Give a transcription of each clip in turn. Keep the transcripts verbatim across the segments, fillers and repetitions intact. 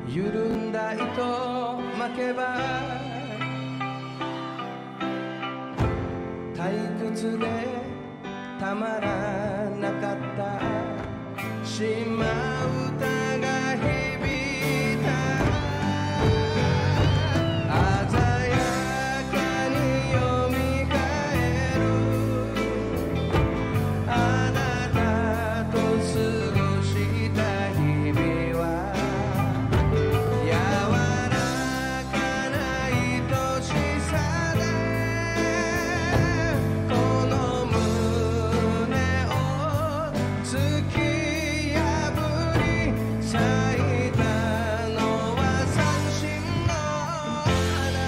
緩んだ糸巻けば退屈でたまらなかった島唄が響いた鮮やかによみがえるあなたと過ごした日々は柔らかな愛しさでこの胸を突き破り咲いたのは三振の花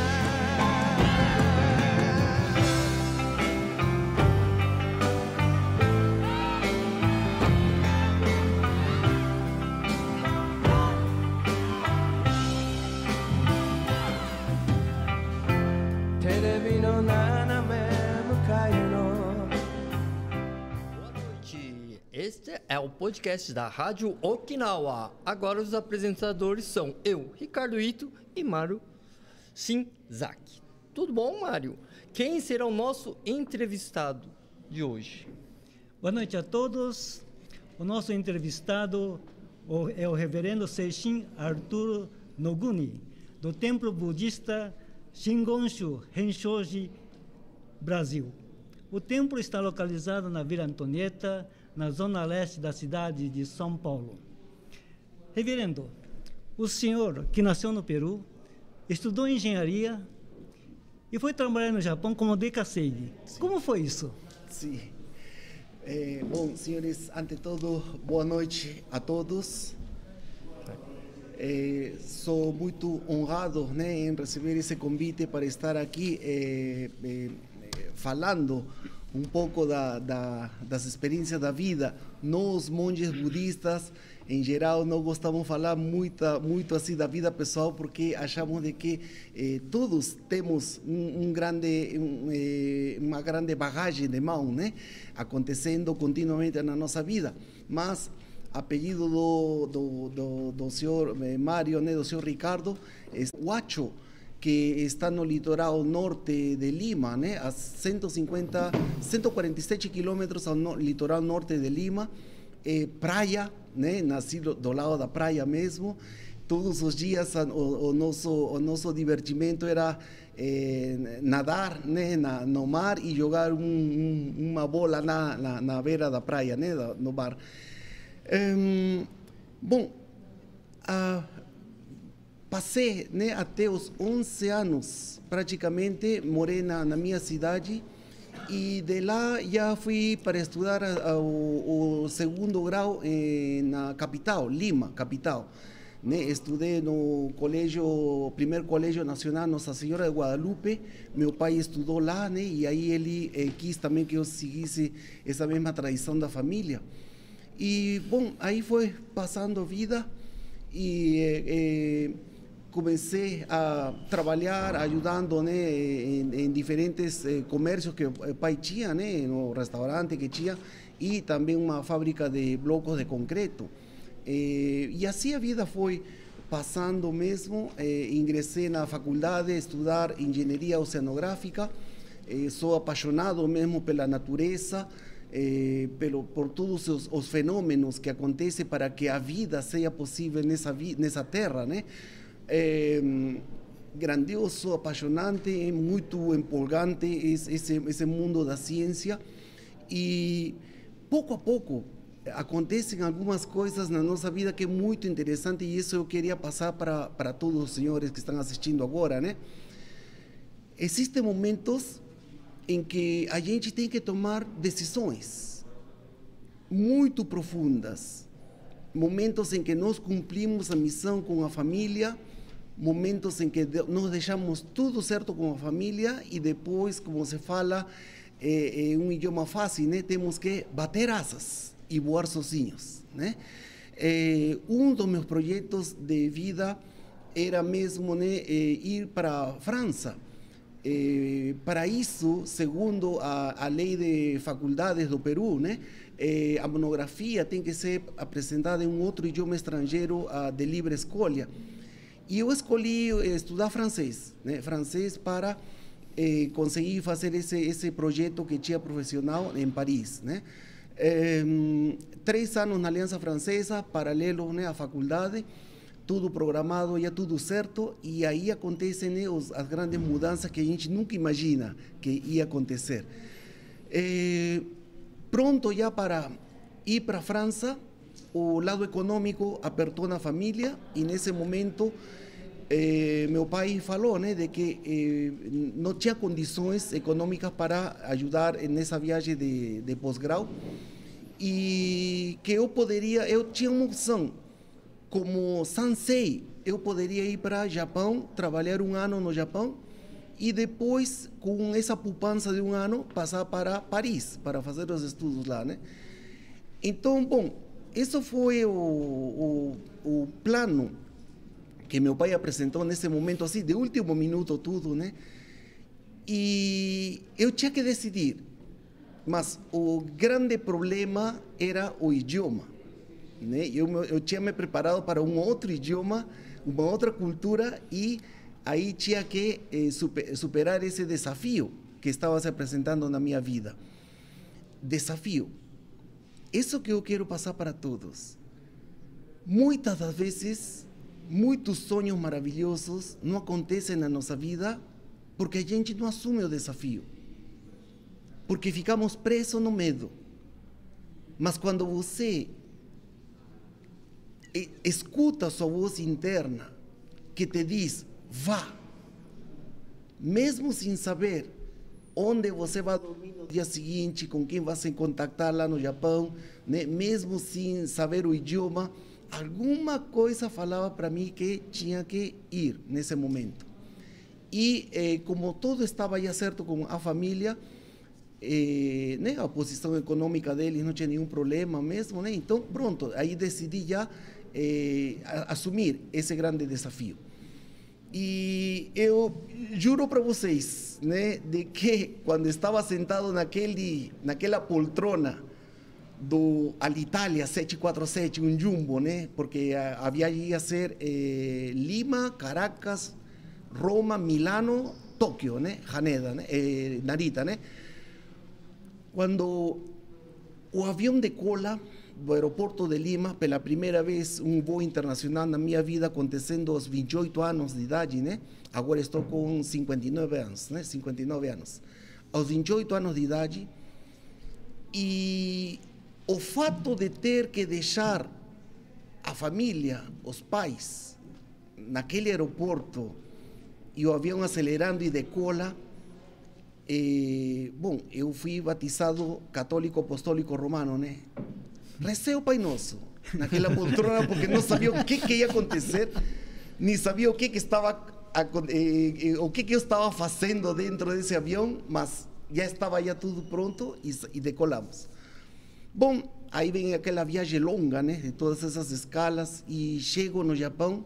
テレビの斜め向かいの Boa noite, este é o podcast da Rádio Okinawa. Agora os apresentadores são eu, Ricardo Ito e Mário Shinzaki. Tudo bom, Mário? Quem será o nosso entrevistado de hoje? Boa noite a todos. O nosso entrevistado é o reverendo Seishin Arturo Noguni, do Templo Budista Shingon-shu, Henshoji, Brasil. O templo está localizado na Vila Antonieta, na zona leste da cidade de São Paulo. Reverendo, o senhor, que nasceu no Peru, estudou engenharia e foi trabalhar no Japão como decaseide. Como foi isso? Sim. É, bom, senhores, ante todo, boa noite a todos. É, sou muito honrado, né, em receber esse convite para estar aqui é, é, falando um pouco da, da, das experiências da vida. Nós, monges budistas, em geral, não gostamos de falar muito, muito assim da vida pessoal, porque achamos de que eh, todos temos um, um grande, um, eh, uma grande bagagem de mão, né, acontecendo continuamente na nossa vida. Mas a pedido do, do, do, do senhor Mário, né, do senhor Ricardo, é Huacho, que está no litoral norte de Lima, né, a cento e cinquenta, cento e quarenta e sete quilômetros ao no, litoral norte de Lima, é, praia, né, nascido do lado da praia mesmo. Todos os dias o, o, nosso, o nosso divertimento era é, nadar, né, na, no mar e jogar um, um, uma bola na, na, na beira da praia, né, no mar. Um, bom, uh, passei, né, até os onze anos, praticamente, morei na, na minha cidade e de lá já fui para estudar a, a, o, o segundo grau eh, na capital, Lima, capital. Né, estudei no colégio, primeiro colégio nacional Nossa Senhora de Guadalupe. Meu pai estudou lá, né, e aí ele eh, quis também que eu seguisse essa mesma tradição da família. E, bom, aí foi passando a vida e eh, comecei a trabalhar ajudando, né, em, em diferentes eh, comércios que o pai tinha, né, no restaurante que tinha, e também uma fábrica de blocos de concreto. Eh, e assim a vida foi passando mesmo. Eh, ingressei na faculdade a estudar engenharia oceanográfica. Eh, sou apaixonado mesmo pela natureza, Eh, pelo, por todos os, os fenômenos que acontecem para que a vida seja possível nessa, vi, nessa terra, né? É, grandioso, apaixonante, muito empolgante esse, esse mundo da ciência. E pouco a pouco acontecem algumas coisas na nossa vida que é muito interessante, e isso eu queria passar para, para todos os senhores que estão assistindo agora, né? Existem momentos em que a gente tem que tomar decisões muito profundas, momentos em que nós cumprimos a missão com a família, momentos em que nós deixamos tudo certo com a família e depois, como se fala é, é um idioma fácil, né, temos que bater asas e voar sozinhos, né? É, um dos meus projetos de vida era mesmo, né, é, ir para a França. Eh, para isso, segundo a, a lei de faculdades do Peru, né, eh, a monografia tem que ser apresentada em um outro idioma estrangeiro uh, de livre escolha. E eu escolhi estudar francês, né? Francês para eh, conseguir fazer esse, esse projeto que tinha profissional em Paris, né? Eh, três anos na Aliança Francesa, paralelo, né, à faculdade, tudo programado, já tudo certo, e aí acontecem, né, os, as grandes mudanças que a gente nunca imagina que ia acontecer. Eh, pronto já para ir para a França, o lado econômico apertou na família, e nesse momento eh, meu pai falou, né, de que eh, não tinha condições econômicas para ajudar nessa viagem de, de pós-grau, e que eu poderia, eu tinha uma opção, como sansei, eu poderia ir para o Japão, trabalhar um ano no Japão, e depois, com essa poupança de um ano, passar para Paris, para fazer os estudos lá, né? Então, bom, esse foi o, o, o plano que meu pai apresentou nesse momento, assim, de último minuto, tudo, né? E eu tinha que decidir, mas o grande problema era o idioma, né? Eu, eu tinha me preparado para um outro idioma, uma outra cultura, e aí tinha que eh, super, superar esse desafio que estava se apresentando na minha vida. Desafio. Isso que eu quero passar para todos. Muitas das vezes, muitos sonhos maravilhosos não acontecem na nossa vida porque a gente não assume o desafio. Porque ficamos presos no medo. Mas quando você escuta a sua voz interna que te diz, vá, mesmo sem saber onde você vai dormir no dia seguinte, com quem vai se contactar lá no Japão, né? Mesmo sem saber o idioma, alguma coisa falava para mim que tinha que ir nesse momento. E eh, como tudo estava já certo com a família, eh, né? A posição econômica deles não tinha nenhum problema mesmo, né? Então, pronto, aí decidi já eh, assumir esse grande desafio. E eu juro para vocês, né, de que quando estava sentado naquele, naquela poltrona do Alitalia sete quatro sete, um jumbo, né, porque a, a viagem ia ser eh, Lima, Caracas, Roma, Milano, Tóquio, né, Haneda, né, eh, Narita, né. Quando o avião decola do aeroporto de Lima, pela primeira vez um voo internacional na minha vida, acontecendo aos vinte e oito anos de idade, né? Agora estou com cinquenta e nove anos, né? cinquenta e nove anos. Aos vinte e oito anos de idade, e o fato de ter que deixar a família, os pais, naquele aeroporto, e o avião acelerando e decola, eh, bom, eu fui batizado católico apostólico romano, né? Recei o Pai Nosso naquela poltrona porque não sabia o que, que ia acontecer, nem sabia o que, que estava, eh, eh, o que, que eu estava fazendo dentro desse avião, mas já estava já tudo pronto e, e decolamos. Bom, aí vem aquela viagem longa, né, de todas essas escalas, e chego no Japão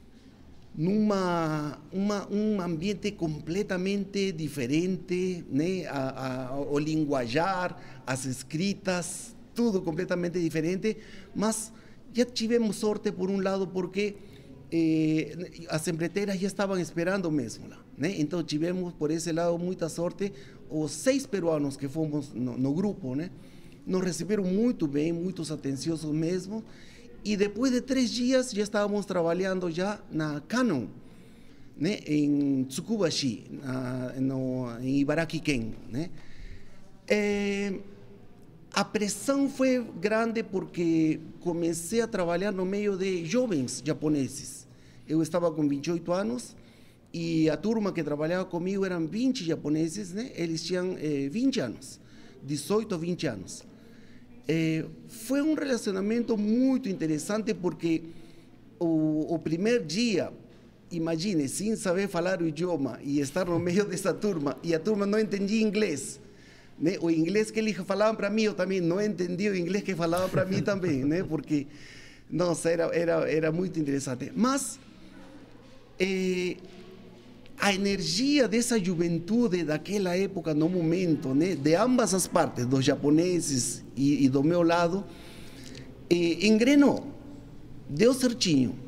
numa uma, um ambiente completamente diferente, né, a, a, o linguajar, as escritas, tudo completamente diferente, mas já tivemos sorte por um lado porque eh, as empreiteiras já estavam esperando mesmo lá, né? Então tivemos por esse lado muita sorte. Os seis peruanos que fomos no, no grupo, né, nos receberam muito bem, muito atenciosos mesmo, e depois de três dias já estávamos trabalhando já na Canon, né, em Tsukubashi, na, no, em Ibaraki-ken, né? É, a pressão foi grande porque comecei a trabalhar no meio de jovens japoneses. Eu estava com vinte e oito anos e a turma que trabalhava comigo eram vinte japoneses, né? Eles tinham eh, vinte anos, dezoito, vinte anos. Eh, foi um relacionamento muito interessante porque o, o primeiro dia, imagine, sem saber falar o idioma e estar no meio dessa turma, e a turma não entendia inglês, né? O inglês que eles falavam para mim, eu também não entendia o inglês que falavam para mim também, né? Porque, nossa, era, era, era muito interessante. Mas eh, a energia dessa juventude daquela época, no momento, né, de ambas as partes, dos japoneses e, e do meu lado, eh, engrenou, deu certinho.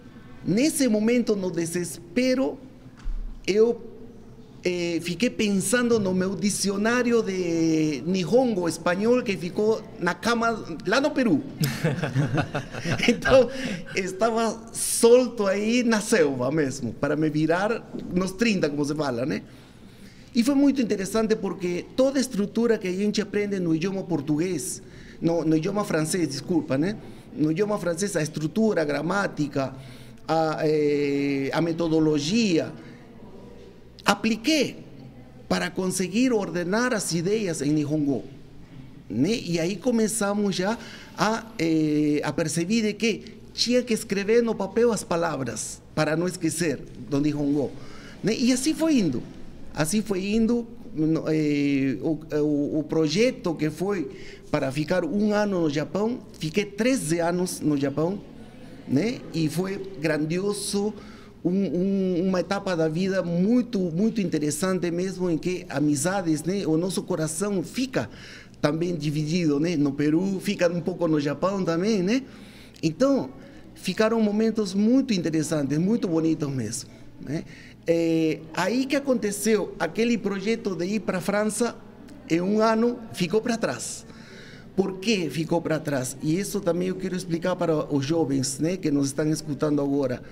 Nesse momento, no desespero, eu eh, fiquei pensando no meu dicionário de Nihongo espanhol que ficou na cama lá no Peru. Então, estava solto aí na selva mesmo, para me virar nos trinta, como se fala, né? E foi muito interessante porque toda a estrutura que a gente aprende no idioma português, no, no idioma francês, desculpa, né? No idioma francês, a estrutura, a gramática, a, eh, a metodologia, apliquei para conseguir ordenar as ideias em Nihongo, né? E aí começamos já a, eh, a perceber de que tinha que escrever no papel as palavras para não esquecer do Nihongo, né? E assim foi indo, assim foi indo. Eh, o, o, o projeto que foi para ficar um ano no Japão, fiquei treze anos no Japão, né? E foi grandioso. Um, um, uma etapa da vida muito, muito interessante mesmo, em que amizades, né? O nosso coração fica também dividido, né? No Peru, fica um pouco no Japão também, né? Então, ficaram momentos muito interessantes, muito bonitos mesmo, né? É, aí que aconteceu, aquele projeto de ir para a França, em um ano, ficou para trás. Por que ficou para trás? E isso também eu quero explicar para os jovens, né? Que nos estão escutando agora.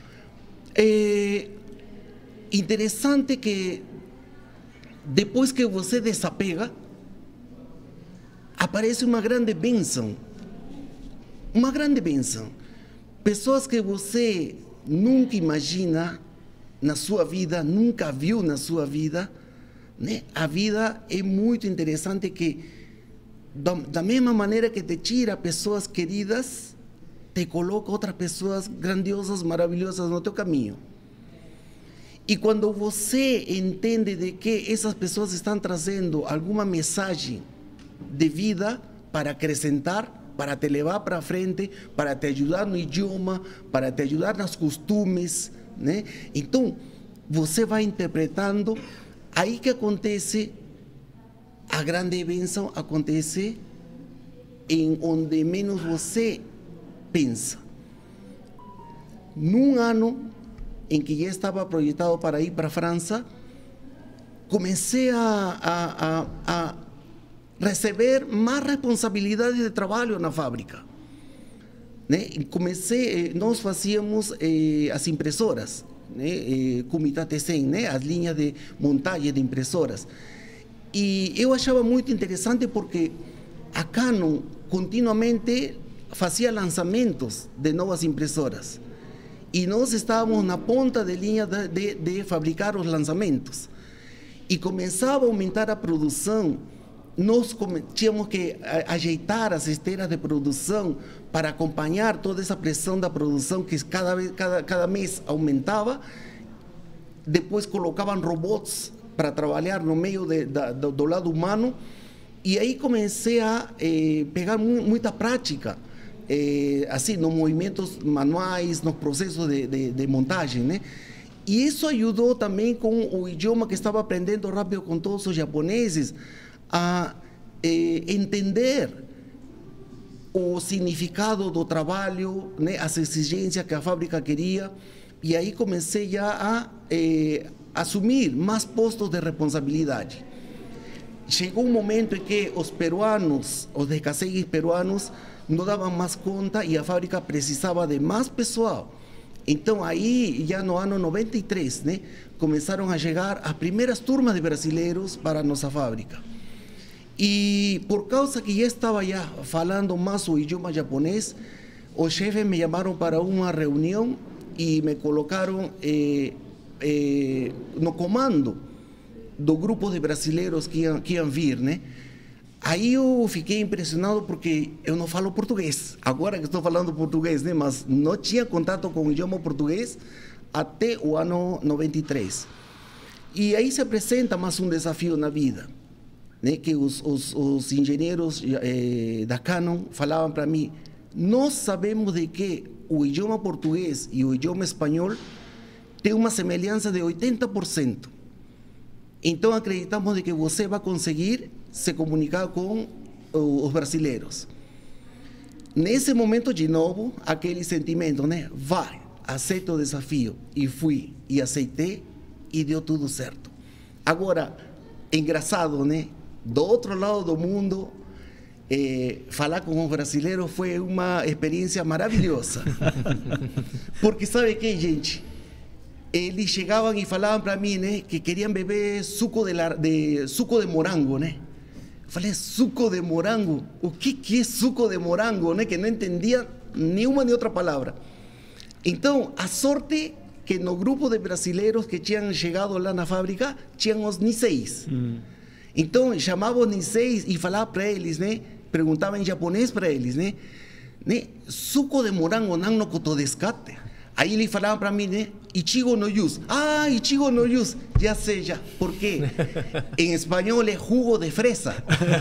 É interessante que depois que você desapega, aparece uma grande bênção. Uma grande bênção. Pessoas que você nunca imagina na sua vida, nunca viu na sua vida, né? A vida é muito interessante que, da, da mesma maneira que te tira pessoas queridas, te coloca outras pessoas grandiosas, maravilhosas no teu caminho. E quando você entende de que essas pessoas estão trazendo alguma mensagem de vida para acrescentar, para te levar para frente, para te ajudar no idioma, para te ajudar nos costumes, né? Então, você vai interpretando, aí que acontece, a grande bênção acontece em onde menos você pensa. Num ano em que já estava projetado para ir para a França, comecei a, a, a, a receber mais responsabilidade de trabalho na fábrica, né? Comecei, nós fazíamos eh, as impressoras, né? Eh, Kumita cem, né? As linhas de montagem de impressoras. E eu achava muito interessante porque a Canon continuamente fazia lançamentos de novas impressoras. E nós estávamos na ponta de linha de, de, de fabricar os lançamentos. E começava a aumentar a produção. Nós tínhamos que ajeitar as esteiras de produção para acompanhar toda essa pressão da produção que cada, vez, cada, cada mês aumentava. Depois colocavam robôs para trabalhar no meio de, da, do, do lado humano. E aí comecei a eh, pegar mu muita prática, eh, assim, nos movimentos manuais, nos processos de, de, de montagem, né? E isso ajudou também com o idioma que estava aprendendo rápido com todos os japoneses, a eh, entender o significado do trabalho, né, as exigências que a fábrica queria, e aí comecei já a eh, assumir mais postos de responsabilidade. Chegou um momento em que os peruanos, os descasegues peruanos, não davam mais conta e a fábrica precisava de mais pessoal. Então aí, já no ano noventa e três, né, começaram a chegar as primeiras turmas de brasileiros para a nossa fábrica. E por causa que já estava já falando mais o idioma japonês, os chefes me chamaram para uma reunião e me colocaram eh, eh, no comando do grupo de brasileiros que iam, que iam vir, né? Aí eu fiquei impressionado porque eu não falo português. Agora que estou falando português, né? Mas não tinha contato com o idioma português até o ano noventa e três. E aí se apresenta mais um desafio na vida, né? Que os, os, os engenheiros eh, da Canon falavam para mim: nós sabemos de que o idioma português e o idioma espanhol têm uma semelhança de oitenta por cento. Então acreditamos de que você vai conseguir se comunicar com os brasileiros. Nesse momento, de novo, aquele sentimento, né? Vai, aceito o desafio. E fui, e aceitei, e deu tudo certo. Agora, é engraçado, né? Do outro lado do mundo, eh, falar com os brasileiros foi uma experiência maravilhosa. Porque sabe o que, gente? Eles chegavam e falavam para mim, né, que queriam beber suco de, la, de, suco de morango, né? Eu falei, suco de morango? O que, que é suco de morango, né? Que não entendia nenhuma nem outra palavra. Então, a sorte que no grupo de brasileiros que tinham chegado lá na fábrica, tinham os niseis. Hum. Então, chamavam os niseis e falavam para eles, né? Perguntavam em japonês para eles, né? né? Suco de morango não no koto desu ka? Aí ele falava para mim, né? Ichigo no yus. Ah, Ichigo no yus. Já sei, já. Por quê? Em espanhol é jugo de fresa.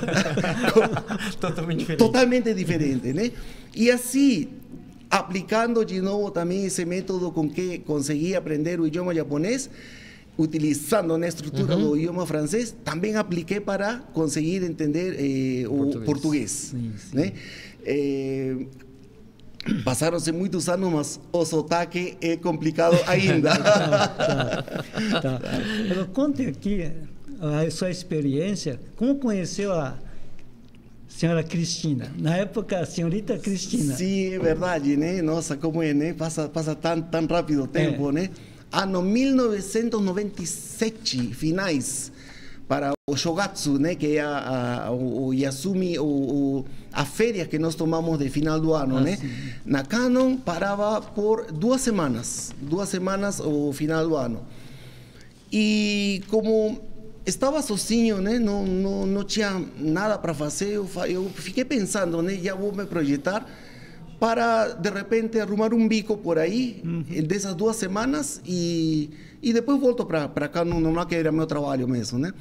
Totalmente diferente. Totalmente diferente, né? E assim, aplicando de novo também esse método com que consegui aprender o idioma japonês, utilizando a estrutura uhum. do idioma francês, também apliquei para conseguir entender eh, o português. português sim, sim. Né? Eh, Passaram-se muitos anos, mas o sotaque é complicado ainda. tá, tá, tá. Mas conte aqui a sua experiência. Como conheceu a senhora Cristina? Na época, a senhorita Cristina. Sim, é verdade, né? Nossa, como é, né? Passa, passa tão, tão rápido o tempo, é. né? Ano mil novecentos e noventa e sete, finais, para o Shogatsu, né? Que é a, a, o, o Yasumi, o, o a férias que nós tomamos de final do ano, ah, né? Sim. Na Canon parava por duas semanas, duas semanas o final do ano. E como estava sozinho, né? Não, não, não tinha nada para fazer, eu, eu fiquei pensando, né? Já vou me projetar para, de repente, arrumar um bico por aí, uhum. dessas duas semanas, e, e depois volto para cá, não, não que era meu trabalho mesmo, né?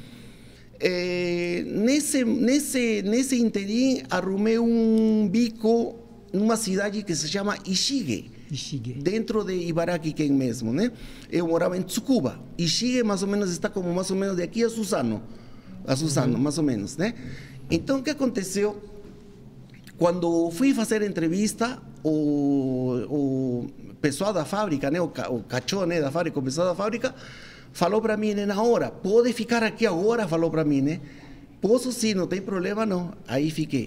É, nesse, nesse, nesse interim, arrumei um bico numa cidade que se chama Ishige, Ishige. dentro de Ibaraki-ken mesmo, né? Eu morava em Tsukuba. Ishige mais ou menos está como mais ou menos de aqui a Suzano, a Suzano, uhum. mais ou menos, né? Então, o que aconteceu? Quando fui fazer entrevista, o, o pessoal da fábrica, né? O, o cachorro, né, da fábrica, o pessoal da fábrica, falou para mim, né, na hora, pode ficar aqui agora, falou para mim, né? Posso sim, não tem problema não. Aí fiquei.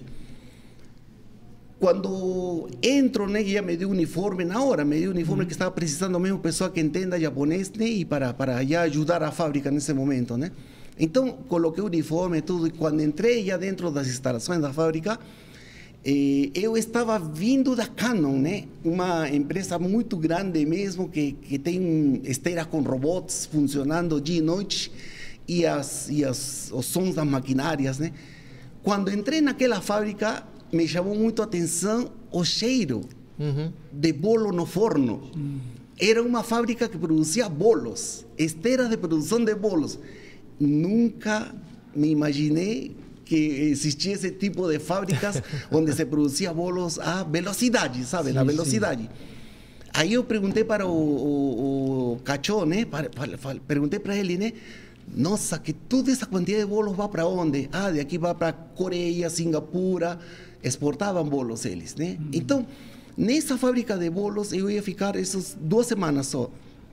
Quando entro, né, já me deu uniforme na hora, me deu uniforme uhum. que estava precisando mesmo pessoa que entenda japonês, né, e para, para já ajudar a fábrica nesse momento, né? Então, coloquei o uniforme e tudo, e quando entrei já dentro das instalações da fábrica, Eh, eu estava vindo da Canon, né? Uma empresa muito grande mesmo, que, que tem esteiras com robots funcionando dia e noite, e, as, e as, os sons das maquinárias, né? Quando entrei naquela fábrica, me chamou muito a atenção o cheiro uhum. de bolo no forno. Uhum. Era uma fábrica que produzia bolos, esteiras de produção de bolos. Nunca me imaginei que existia esse tipo de fábricas onde se produzia bolos a velocidade, sabe? Sim, na velocidade. Sim. Aí eu perguntei para o, o, o cachorro, né? Para, para, para, perguntei para ele, né? Nossa, que toda essa quantidade de bolos vai para onde? Ah, de aqui vai para Coreia, Singapura, exportavam bolos eles, né? Hum. Então, nessa fábrica de bolos eu ia ficar essas duas semanas só.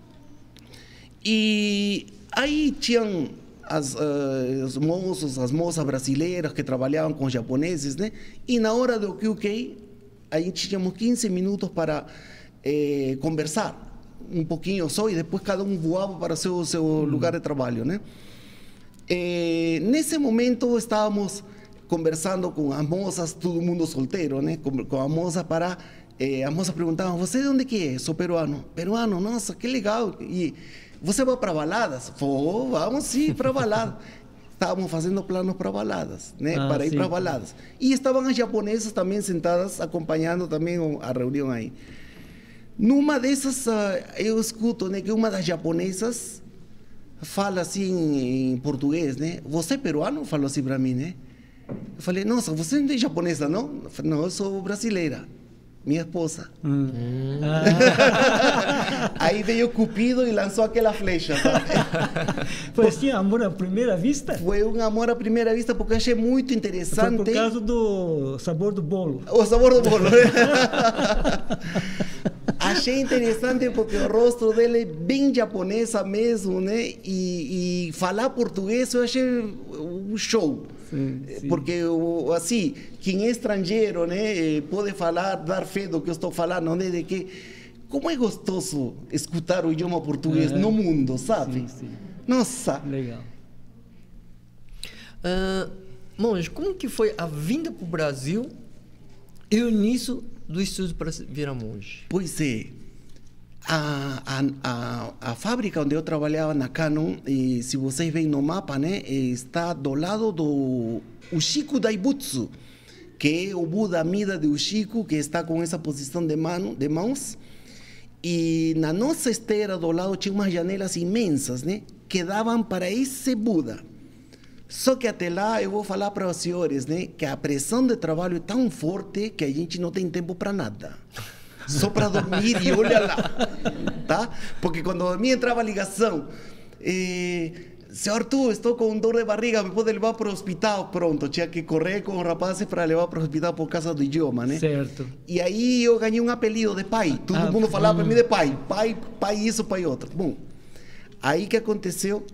E aí tinham As, uh, os moços, as moças brasileiras que trabalhavam com japoneses, né? E na hora do Q K, a gente tínhamos quinze minutos para eh, conversar um pouquinho só, e depois cada um voava para o seu, seu hum. lugar de trabalho, né? Eh, nesse momento estávamos conversando com as moças, todo mundo solteiro, né? Com, com a moça para... Eh, as moças perguntavam, você de onde que é? Sou peruano. Peruano, nossa, que legal. E você vai para baladas? Pô, vamos sim para baladas. Estávamos fazendo planos para baladas, né? Ah, para ir para baladas. E estavam as japonesas também sentadas, acompanhando também a reunião aí. Numa dessas, uh, eu escuto, né, que uma das japonesas fala assim em português, né? Você é peruano? Falou assim para mim, né? Eu falei, nossa, você não é japonesa, não? Eu falei, não, eu sou brasileira. Minha esposa. Hum. Ah. Aí veio Cupido e lançou aquela flecha. Sabe? Foi assim, amor à primeira vista? Foi um amor à primeira vista, porque eu achei muito interessante. Foi por causa do sabor do bolo. O sabor do bolo. achei interessante porque o rosto dele é bem japonesa mesmo, né? E, e falar português eu achei um show. Sim, sim. Porque, assim, quem é estrangeiro, né? Pode falar, dar fé do que eu estou falando, né? De que, como é gostoso escutar o idioma português uhum. no mundo, sabe? Sim, sim. Nossa! Legal. Uh, monge, como que foi a vinda para o Brasil e o início do estudo para virar monge? Pois é. A, a, a, a fábrica onde eu trabalhava na Canon, e se vocês veem no mapa, né, está do lado do Ushiko Daibutsu, que é o Buda Amida de Ushiko, que está com essa posição de, mano, de mãos. E na nossa esteira do lado tinha umas janelas imensas, né, que davam para esse Buda. Só que até lá eu vou falar para os senhores, né, que a pressão de trabalho é tão forte que a gente não tem tempo para nada. Só para dormir e olha lá, tá? Porque quando dormia entrava a ligação. Eh, Senhor Arthur, estou com dor de barriga, me pode levar para o hospital? Pronto, tinha que correr com os rapazes para levar para o hospital por causa do idioma, né? Certo. E aí eu ganhei um apelido de pai. Todo ah, mundo falava para mim de pai. Pai, pai isso, pai outro. Bom, aí que aconteceu...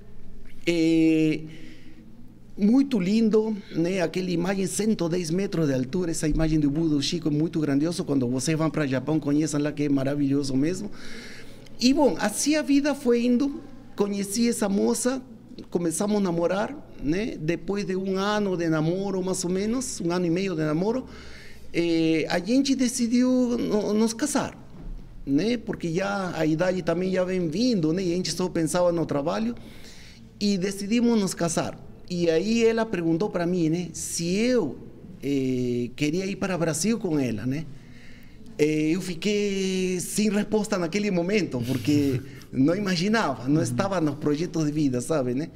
Eh, muito lindo, né? Aquela imagem cento e dez metros de altura, essa imagem do Buda Chico é muito grandioso. Quando vocês vão para o Japão, conheçam lá que é maravilhoso mesmo. E bom, assim a vida foi indo. Conheci essa moça, começamos a namorar, né? Depois de um ano de namoro, mais ou menos, um ano e meio de namoro, eh, a gente decidiu no, nos casar, né? Porque já a idade também já vem vindo, né? E a gente só pensava no trabalho e decidimos nos casar. E aí ela perguntou para mim, né, se eu eh, queria ir para o Brasil com ela, né? Eh, eu fiquei sem resposta naquele momento, porque não imaginava, não estava nos projetos de vida, sabe, né?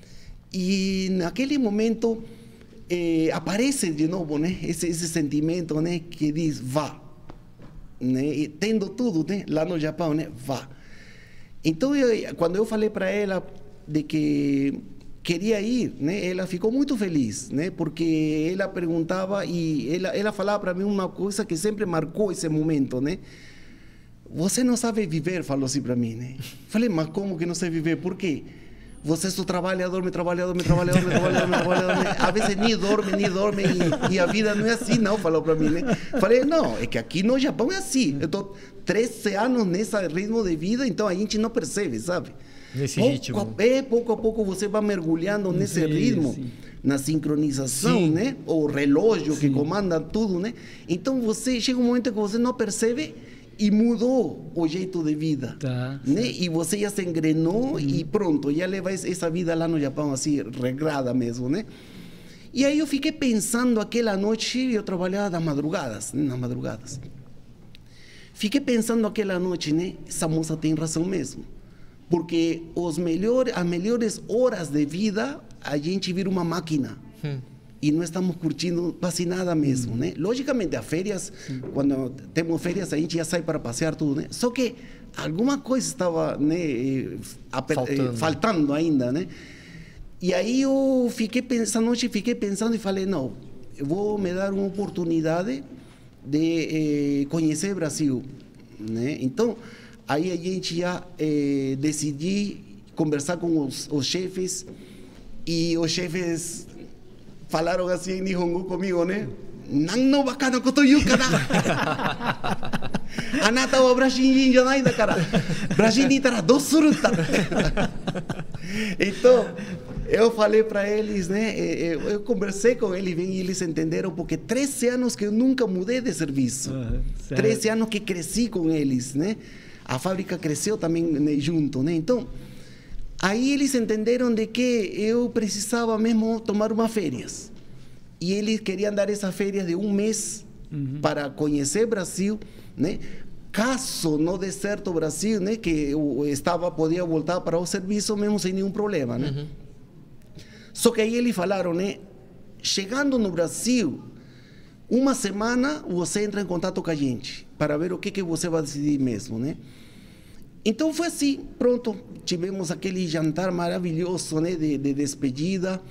E naquele momento eh, aparece de novo, né, esse, esse sentimento, né, que diz, vá, né? E tendo tudo, né, lá no Japão, né, vá. Então, eu, quando eu falei para ela de que queria ir, né? Ela ficou muito feliz, né? Porque ela perguntava e ela, ela falava para mim uma coisa que sempre marcou esse momento, né? Você não sabe viver, falou assim para mim, né? Falei, mas como que não sei viver? Por quê? Você só trabalha, dorme, trabalha, dorme, trabalha, dorme, trabalha, dorme, trabalha, dorme. Às vezes nem dorme, nem dorme e, e a vida não é assim, não, falou para mim, né? Falei, não, é que aqui no Japão é assim. Eu estou treze anos nesse ritmo de vida, então a gente não percebe, sabe? Nesse pouco ritmo. A, é, pouco a pouco você vai mergulhando nesse sim, ritmo, sim. na sincronização, Sim. né? O relógio Sim. que comanda tudo, né? Então você chega um momento que você não percebe e mudou o jeito de vida, Tá, né? E você já se engrenou uhum. e pronto, já leva essa vida lá no Japão assim, regrada mesmo, né? E aí eu fiquei pensando aquela noite, eu trabalhava das madrugadas, né? Nas madrugadas. Fiquei pensando aquela noite, né? Essa moça tem razão mesmo. Porque os melhores, as melhores horas de vida, a gente vira uma máquina. Hum. E não estamos curtindo quase nada mesmo, hum. né? Logicamente, as férias, Sim. quando temos férias, a gente já sai para passear tudo, né? Só que alguma coisa estava, né, faltando. faltando ainda, né? E aí eu fiquei pensando, essa noite fiquei pensando e falei, não, eu vou me dar uma oportunidade de eh, conhecer o Brasil, né? Então, aí a gente já eh, decidi conversar com os, os chefes e os chefes falaram assim em Nihongo comigo, né? Nanno bacana koto yu kana. Anata wa Brasília janai da cara. Brasília itara do suruta. Então, eu falei para eles, né? Eu, eu conversei com eles bem e eles entenderam, porque treze anos que eu nunca mudei de serviço. Uhum, treze anos que cresci com eles, né? A fábrica cresceu também, né, junto, né? Então, aí eles entenderam de que eu precisava mesmo tomar umas férias. E eles queriam dar essas férias de um mês uhum. para conhecer o Brasil, né? Caso não dê certo o Brasil, né? Que eu estava, podia voltar para o serviço mesmo sem nenhum problema, né? Uhum. Só que aí eles falaram, né? Chegando no Brasil, uma semana você entra em contato com a gente para ver o que, que você vai decidir mesmo, né? Então foi assim, pronto, tivemos aquele jantar maravilhoso, né, de, de despedida,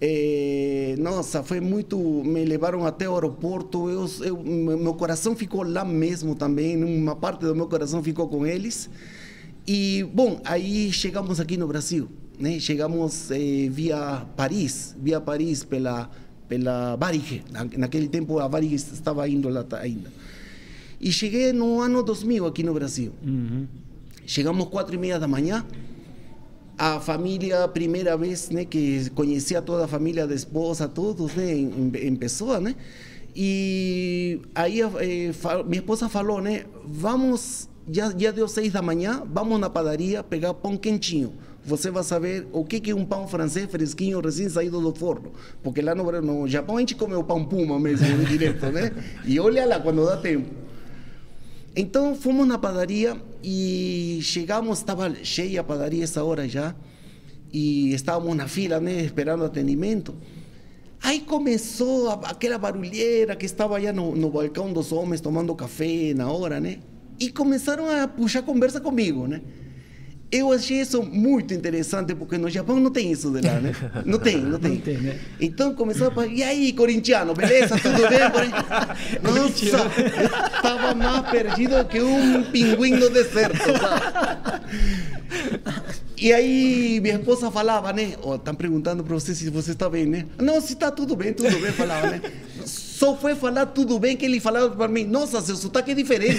É, nossa, foi muito. Me levaram até o aeroporto. Eu, eu, meu coração ficou lá mesmo também. Uma parte do meu coração ficou com eles. E, bom, aí chegamos aqui no Brasil, né? Chegamos eh, via Paris, via Paris pela, pela Varig. Na, naquele tempo a Varig estava indo lá ainda. E cheguei no ano dois mil aqui no Brasil. Uhum. Chegamos quatro e meia da manhã. A família, primeira vez, né, que conhecia toda a família da esposa, todos, né, em, em pessoa, né? E aí eh, minha esposa falou, né, vamos, já, já deu seis da manhã, vamos na padaria pegar pão quentinho. Você vai saber o que é um pão francês fresquinho, recém saído do forno. Porque lá no, no Japão a gente come o pão puma mesmo, direto, né? E olha lá quando dá tempo. Então fomos na padaria e chegamos, estava cheia a padaria essa hora já, e estávamos na fila, né, esperando atendimento. Aí começou a, aquela barulheira que estava já no, no balcão dos homens tomando café na hora, né? E começaram a puxar conversa comigo, né? Eu achei isso muito interessante, porque no Japão não tem isso de lá, né? Não tem, não tem. Não tem, né? Então começou a falar, e aí, corintiano, beleza? Tudo bem? Nossa, eu estava mais perdido que um pinguim no deserto, sabe? E aí minha esposa falava, né? Oh, estão perguntando para você se você está bem, né? Não, se está tudo bem, tudo bem, falava, né? Só foi falar tudo bem que ele falava para mim, nossa, seu sotaque é diferente.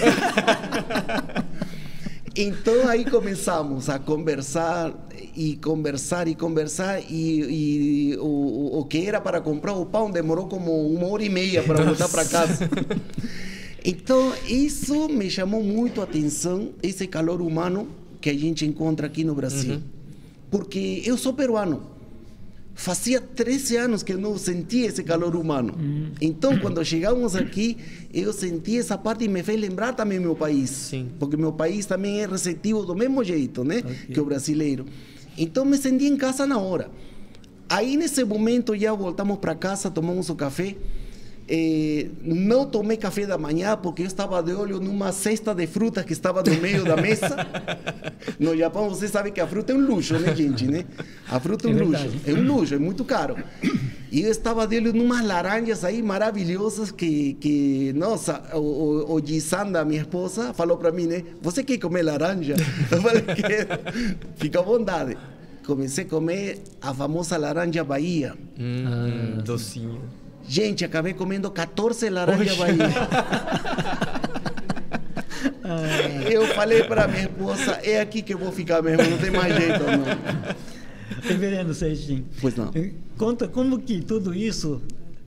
Então aí começamos a conversar e conversar e conversar e, e o, o que era para comprar o pão demorou como uma hora e meia para voltar para casa. Então isso me chamou muito a atenção, esse calor humano que a gente encontra aqui no Brasil. Uhum. Porque eu sou peruano. Fazia treze anos que eu não sentia esse calor humano. Uhum. Então, quando chegamos aqui, eu senti essa parte e me fez lembrar também meu país. Sim. Porque meu país também é receptivo do mesmo jeito, né? Okay. Que o brasileiro. Então, me senti em casa na hora. Aí, nesse momento, já voltamos para casa, tomamos o café. Eh, não tomei café da manhã porque eu estava de olho numa cesta de frutas que estava no meio da mesa. No Japão, você sabe que a fruta é um luxo, né, gente? Né? A fruta é um é luxo. É um luxo, é muito caro. E eu estava de olho numas laranjas aí maravilhosas que, que nossa, o, o, o Gisanda, minha esposa, falou para mim, né? Você quer comer laranja? Eu falei, quero. Fica à vontade. Comecei a comer a famosa laranja Bahia. Hum, ah, docinho. Gente, acabei comendo quatorze laranjas Bahia. Ah. Eu falei para minha esposa, é aqui que eu vou ficar mesmo, não tem mais jeito, não. Reverendo Seixin, pois não. Conta como que tudo isso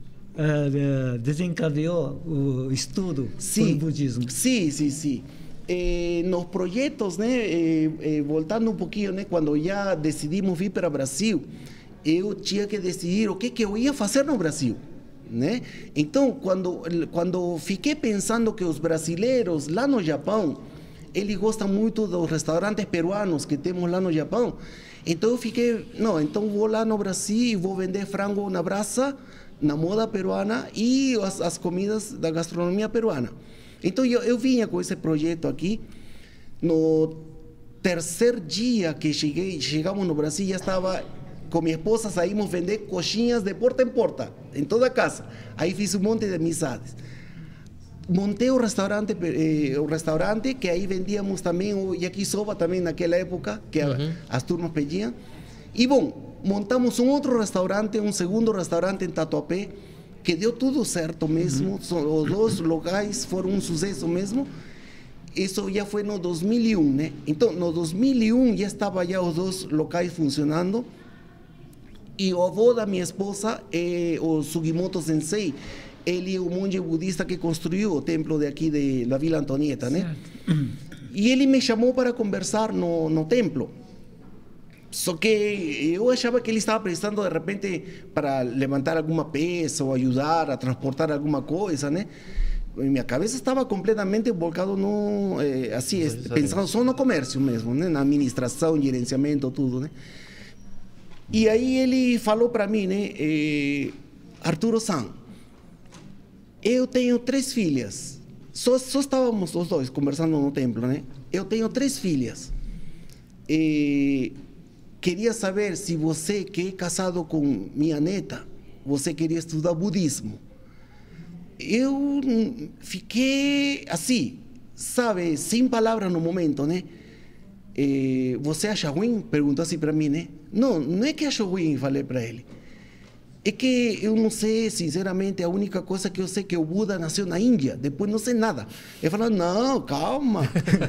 uh, desencadeou o estudo sim, do budismo. Sim, sim, sim. Eh, nos projetos, né, eh, eh, voltando um pouquinho, né, quando já decidimos vir para o Brasil, eu tinha que decidir o que, que eu ia fazer no Brasil. Né? Então, quando, quando fiquei pensando que os brasileiros lá no Japão, eles gostam muito dos restaurantes peruanos que temos lá no Japão, então eu fiquei, não, então vou lá no Brasil e vou vender frango na brasa, na moda peruana e as, as comidas da gastronomia peruana. Então eu, eu vinha com esse projeto aqui. No terceiro dia que cheguei, chegamos no Brasil, já estava... Com minha esposa saímos vender coxinhas de porta em porta, em toda a casa. Aí fiz um monte de amizades. Montei o restaurante, eh, o restaurante que aí vendíamos também o yakisoba também naquela época, que uhum. as turmas pediam. E bom, montamos um outro restaurante, um segundo restaurante em Tatuapé, que deu tudo certo mesmo. Uhum. Os dois locais foram um sucesso mesmo. Isso já foi no dois mil e um, né? Então, no dois mil e um já estavam já os dois locais funcionando. E o avô da minha esposa é o Sugimoto Sensei. Ele é o monge budista que construiu o templo de aqui de, da Vila Antonieta, né? Certo. E ele me chamou para conversar no, no templo. Só que eu achava que ele estava precisando, de repente, para levantar alguma peça ou ajudar a transportar alguma coisa, né? Minha cabeça estava completamente volcada no... Eh, assim, pensando só no comércio mesmo, né? Na administração, gerenciamento, tudo, né? E aí ele falou para mim, né, eh, Arturo-san, eu tenho três filhas. Só, só estávamos os dois conversando no templo, né? Eu tenho três filhas. Eh, queria saber se você, que é casado com minha neta, você queria estudar budismo. Eu fiquei assim, sabe, sem palavras no momento, né? Eh, você acha ruim? Perguntou assim para mim, né? Não, não é que acho ruim, falei para ele. É que eu não sei, sinceramente, a única coisa que eu sei é que o Buda nasceu na Índia, depois não sei nada. Ele falou, não, calma,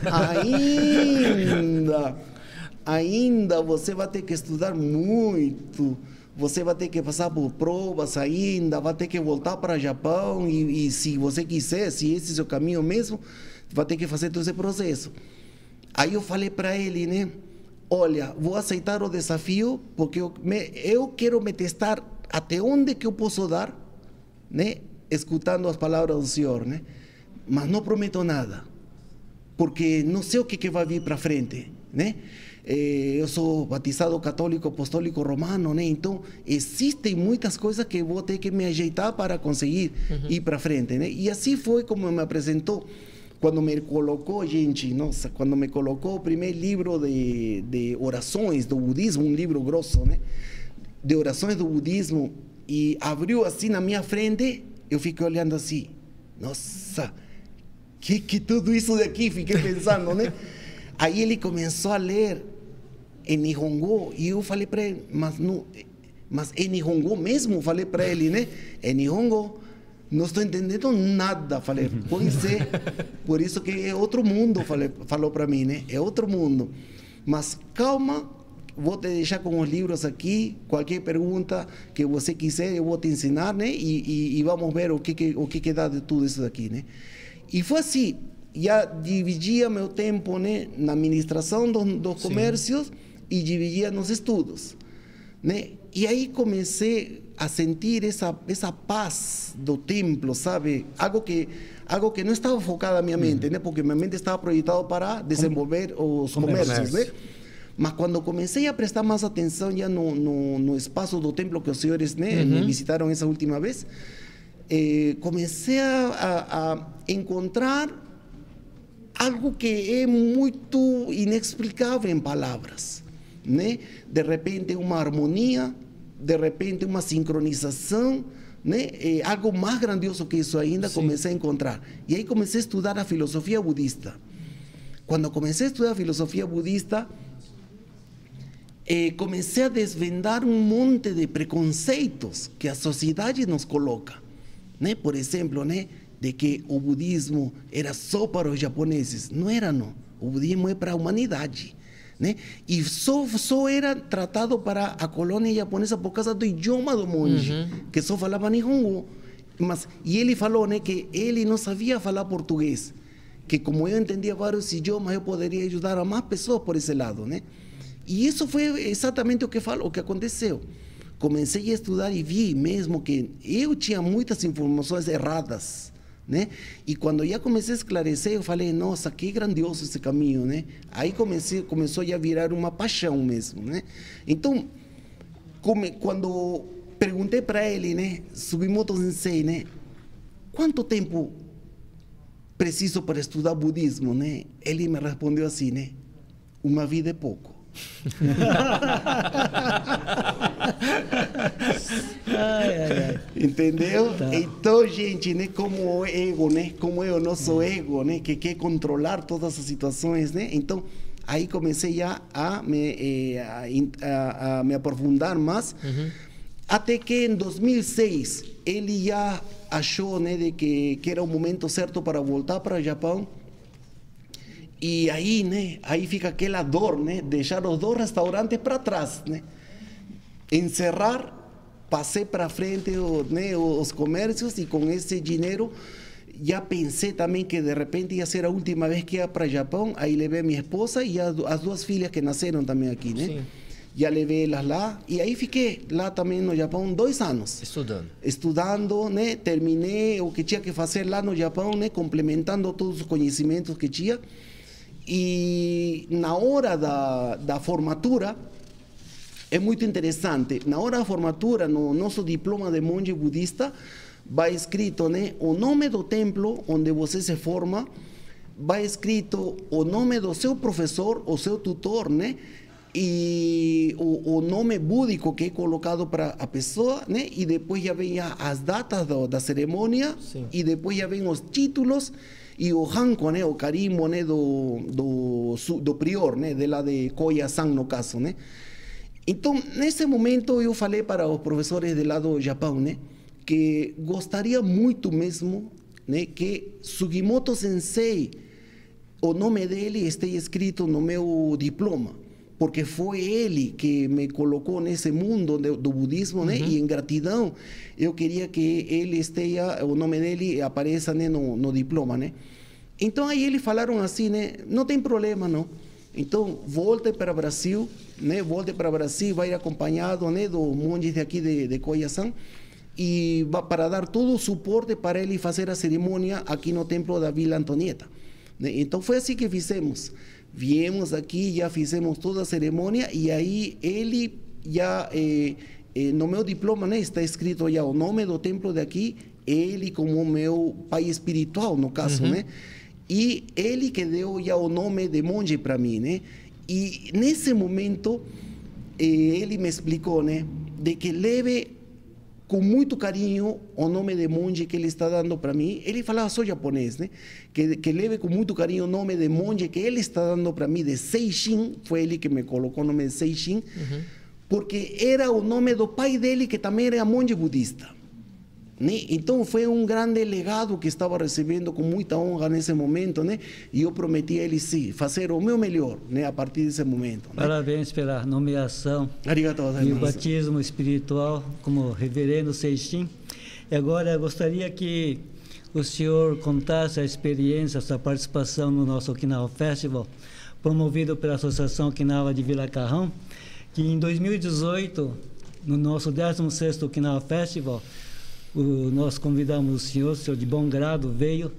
ainda, ainda você vai ter que estudar muito, você vai ter que passar por provas ainda, vai ter que voltar para o Japão e, e se você quiser, se esse é o seu caminho mesmo, vai ter que fazer todo esse processo. Aí eu falei para ele, né? Olha, vou aceitar o desafio porque eu, me, eu quero me testar até onde que eu posso dar, né? Escutando as palavras do Senhor, né? Mas não prometo nada, porque não sei o que, que vai vir para frente, né? Eh, eu sou batizado católico apostólico romano, né? Então existem muitas coisas que vou ter que me ajeitar para conseguir uhum. ir para frente, né? E assim foi como me apresentou. Quando me colocou, gente, nossa, quando me colocou o primeiro livro de, de orações do budismo, um livro grosso, né? De orações do budismo, e abriu assim na minha frente, eu fiquei olhando assim, nossa, que que tudo isso daqui, fiquei pensando, né? Aí ele começou a ler em Nihongo, e eu falei para ele, mas, não, mas é Nihongo mesmo? Falei para ele, né? É Nihongo. Não estou entendendo nada, falei, pois é, por isso que é outro mundo, falei, falou para mim, né? É outro mundo. Mas calma, vou te deixar com os livros aqui, qualquer pergunta que você quiser, eu vou te ensinar, né? E, e, e vamos ver o que, que, o que, que dá de tudo isso daqui, né? E foi assim, já dividia meu tempo, né? Na administração dos, dos comércios e dividia nos estudos, né? E aí comecei a sentir essa essa paz do templo, sabe? Algo que algo que não estava focado na minha mente, uhum. né? Porque minha mente estava projetada para desenvolver Com... os comércios, né? Mas quando comecei a prestar mais atenção já no, no, no espaço do templo que os senhores, né, uhum. me visitaram essa última vez, eh, comecei a, a, a encontrar algo que é muito inexplicável em palavras, né? De repente uma harmonia, de repente uma sincronização, né? É algo mais grandioso que isso ainda. Sim. Comecei a encontrar. E aí comecei a estudar a filosofia budista. Quando comecei a estudar a filosofia budista, eh, comecei a desvendar um monte de preconceitos que a sociedade nos coloca, né? Por exemplo, né? De que o budismo era só para os japoneses. Não era, não. O budismo é para a humanidade, né? E só, só era tratado para a colônia japonesa por causa do idioma do monge, uhum. que só falava Nihongo. Mas, e ele falou, né, que ele não sabia falar português, que como eu entendia vários idiomas, eu poderia ajudar a mais pessoas por esse lado, né? E isso foi exatamente o que, falou, o que aconteceu. Comecei a estudar e vi mesmo que eu tinha muitas informações erradas, né? E quando já comecei a esclarecer, eu falei, nossa, que grandioso esse caminho, né? Aí comecei, começou a virar uma paixão mesmo, né? Então, come, quando perguntei para ele, né, Sugimoto Sensei, né, quanto tempo preciso para estudar budismo, né? Ele me respondeu assim, né, uma vida é pouco. ai, ai, ai. Entendeu? Tá. Então, gente, né, como o ego, né, como é o nosso ego, né, que quer controlar todas as situações, né? Então, aí comecei já a me, eh, a, a, a me aprofundar mais, uhum. até que em dois mil e seis ele já achou, né, de que, que era o momento certo para voltar para o Japão. E aí, né, aí fica aquela dor, né, deixar os dois restaurantes para trás, né, encerrar, passei para frente, né, os comércios, e com esse dinheiro já pensei também que de repente ia ser a última vez que ia para o Japão. Aí levei minha esposa e as, as duas filhas que nasceram também aqui, né? Sim. Já levei elas lá, e aí fiquei lá também no Japão dois anos. Estudando. Estudando, né, terminei o que tinha que fazer lá no Japão, né, complementando todos os conhecimentos que tinha. E na hora da, da formatura, é muito interessante, na hora da formatura, no nosso diploma de monge budista, vai escrito, né, o nome do templo onde você se forma, vai escrito o nome do seu professor, o seu tutor, né, e o, o nome búdico que é colocado para a pessoa, né? E depois já vem a, as datas do, da cerimônia, Sim. e depois já vem os títulos e o ranco, né? O carimbo, né? Do, do, do prior, né? De lá de Koya-san, no caso, né? Então, nesse momento, eu falei para os professores de lá do Japão, né? Que gostaria muito mesmo, né? Que Sugimoto Sensei, o nome dele esteja escrito no meu diploma, porque foi ele que me colocou nesse mundo do, do budismo, né? Uhum. E em gratidão, eu queria que ele esteja, o nome dele apareça, né? no, no diploma, né? Então, aí eles falaram assim, né? Não tem problema, não. Então, volte para o Brasil, né? Volte para o Brasil, vai acompanhado, né? Do monge de aqui de, de Koya-san, e para dar todo o suporte para ele fazer a cerimônia aqui no templo da Vila Antonieta. Né? Então, foi assim que fizemos. Viemos aqui, já fizemos toda a cerimônia, e aí ele já, eh, eh, no meu diploma, né, está escrito já o nome do templo daqui, ele como meu pai espiritual, no caso, uhum. né? E ele que deu já o nome de monge para mim, né? E nesse momento, eh, ele me explicou, né, de que leve com muito carinho o nome de monge que ele está dando para mim. Ele falava só japonês, né? Que, que leve com muito carinho o nome de monge que ele está dando para mim, de Seishin. Foi ele que me colocou o nome de Seishin, uhum. porque era o nome do pai dele, que também era monge budista. Né? Então foi um grande legado que estava recebendo com muita honra nesse momento, né? E eu prometi a ele, sim, fazer o meu melhor, né? A partir desse momento. Né? Parabéns pela nomeação Arigatou, e o batismo espiritual como reverendo Seishin. E agora eu gostaria que o senhor contasse a experiência, a sua participação no nosso Okinawa Festival, promovido pela Associação Okinawa de Vila Carrão, que em dois mil e dezoito, no nosso décimo sexto Okinawa Festival, O, nós convidamos o senhor, o senhor de bom grado veio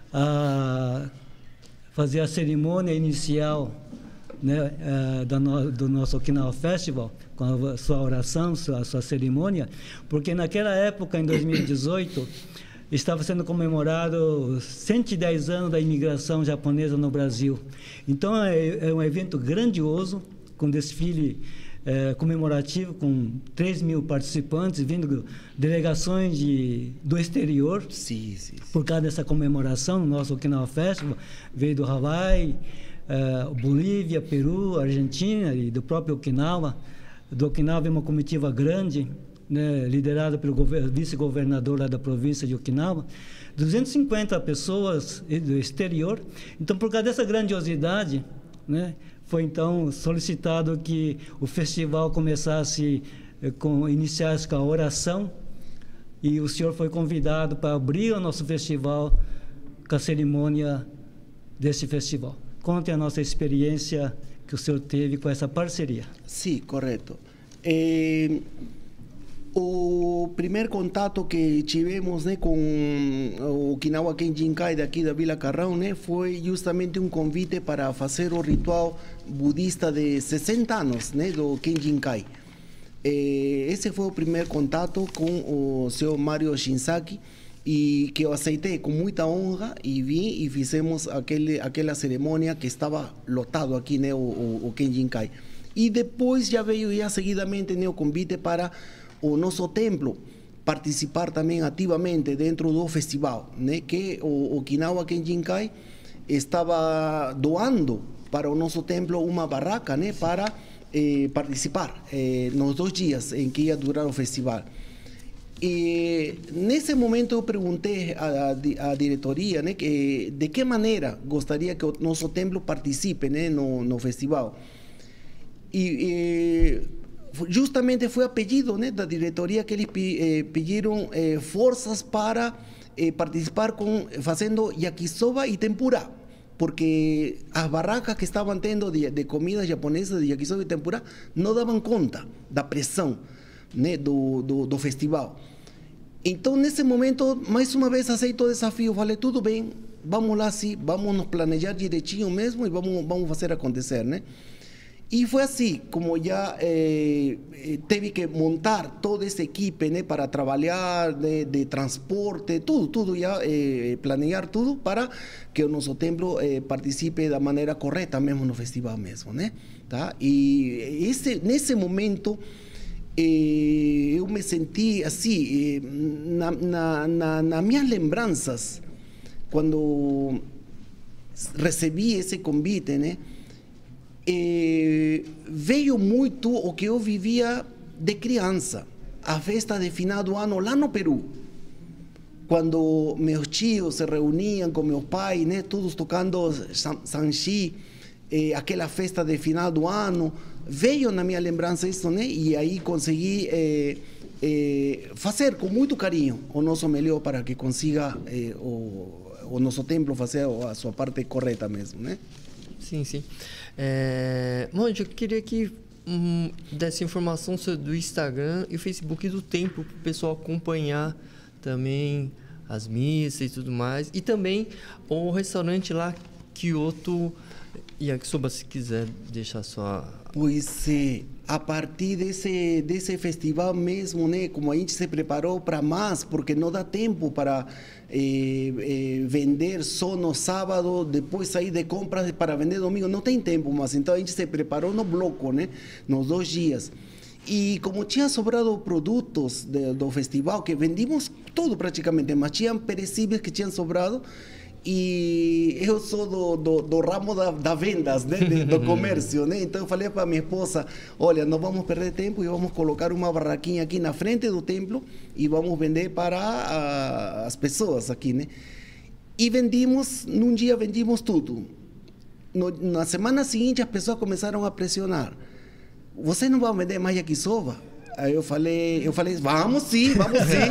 a fazer a cerimônia inicial, né, a, da no, do nosso Okinawa Festival, com a sua oração, sua, sua cerimônia, porque naquela época, em dois mil e dezoito, estava sendo comemorado cento e dez anos da imigração japonesa no Brasil. Então, é, é um evento grandioso, com desfile É, comemorativo, com três mil participantes, vindo delegações de, do exterior, sim, sim, sim. por causa dessa comemoração, no nosso Okinawa Festival, veio do Hawaii, é, Bolívia, Peru, Argentina e do próprio Okinawa. Do Okinawa veio uma comitiva grande, né, liderada pelo vice-governador lá da província de Okinawa, duzentas e cinquenta pessoas do exterior. Então, por causa dessa grandiosidade, né, foi então solicitado que o festival começasse, com, iniciasse com a oração, e o senhor foi convidado para abrir o nosso festival com a cerimônia desse festival. Conte a nossa experiência que o senhor teve com essa parceria. Sim, correto. É, o primeiro contato que tivemos, né, com o Okinawa Kenjinkai daqui da Vila Carrão, né, foi justamente um convite para fazer o ritual budista de sessenta anos, né, do Kenjinkai. É, esse foi o primeiro contato com o senhor Mário Shinsaki, e que eu aceitei com muita honra, e vim e fizemos aquele, aquela cerimônia que estava lotado aqui, né, o, o, o Kenjinkai. E depois já veio já seguidamente, né, o convite para o nosso templo participar também ativamente dentro do festival, né, que o Okinawa Kenjinkai estava doando para o nosso templo uma barraca, né, para eh, participar eh, nos dois dias em que ia durar o festival. E nesse momento eu perguntei à, à diretoria, né, que, de que maneira gostaria que o nosso templo participe, né, no, no festival. E, e justamente foi a pedido, né, da diretoria que eles eh, pediram eh, forças para eh, participar com, fazendo yakisoba e tempura, porque as barracas que estavam tendo de, de comida japonesa, de yakisoba e tempura, não davam conta da pressão, né, do, do, do festival. Então, nesse momento, mais uma vez aceito o desafio, falei, tudo bem, vamos lá sim, vamos nos planejar direitinho mesmo e vamos, vamos fazer acontecer, né? E foi assim, como já eh, teve que montar toda essa equipe, né, para trabalhar, de, de transporte, tudo, tudo já, eh, planear tudo para que o nosso templo eh, participe da maneira correta mesmo no festival mesmo, né? Tá? E esse, nesse momento eh, eu me senti assim, eh, na, na, na, nas minhas lembranças, quando recebi esse convite, né? Eh, veio muito o que eu vivia de criança, a festa de final do ano lá no Peru, quando meus tios se reuniam com meu pai, né, todos tocando sanxi, eh, aquela festa de final do ano, veio na minha lembrança isso, né, e aí consegui eh, eh, fazer com muito carinho o nosso melhor para que consiga eh, o, o nosso templo fazer a sua parte correta mesmo, né? Sim, sim. É, Monte, eu queria que hum, desse informação do Instagram e o Facebook do templo para o pessoal acompanhar também as missas e tudo mais. E também o restaurante lá, Kyoto Yakisoba, se quiser deixar sua... Pois é, a partir desse, desse festival mesmo, né, como a gente se preparou para mais, porque não dá tempo para eh, eh, vender só no sábado, depois sair de compras para vender domingo, não tem tempo mais. Então a gente se preparou no bloco, né, nos dois dias. E como tinha sobrado produtos de, do festival, que vendimos tudo praticamente, mas tinham perecíveis que tinham sobrado, e eu sou do, do, do ramo da, da vendas, né, de, do comércio, né? Então eu falei para minha esposa, olha, não vamos perder tempo e vamos colocar uma barraquinha aqui na frente do templo e vamos vender para a, as pessoas aqui, né? E vendimos, num dia vendimos tudo. No, na semana seguinte as pessoas começaram a pressionar. Você não vai vender mais yakisoba? Aí eu falei, eu falei, vamos sim, vamos sim.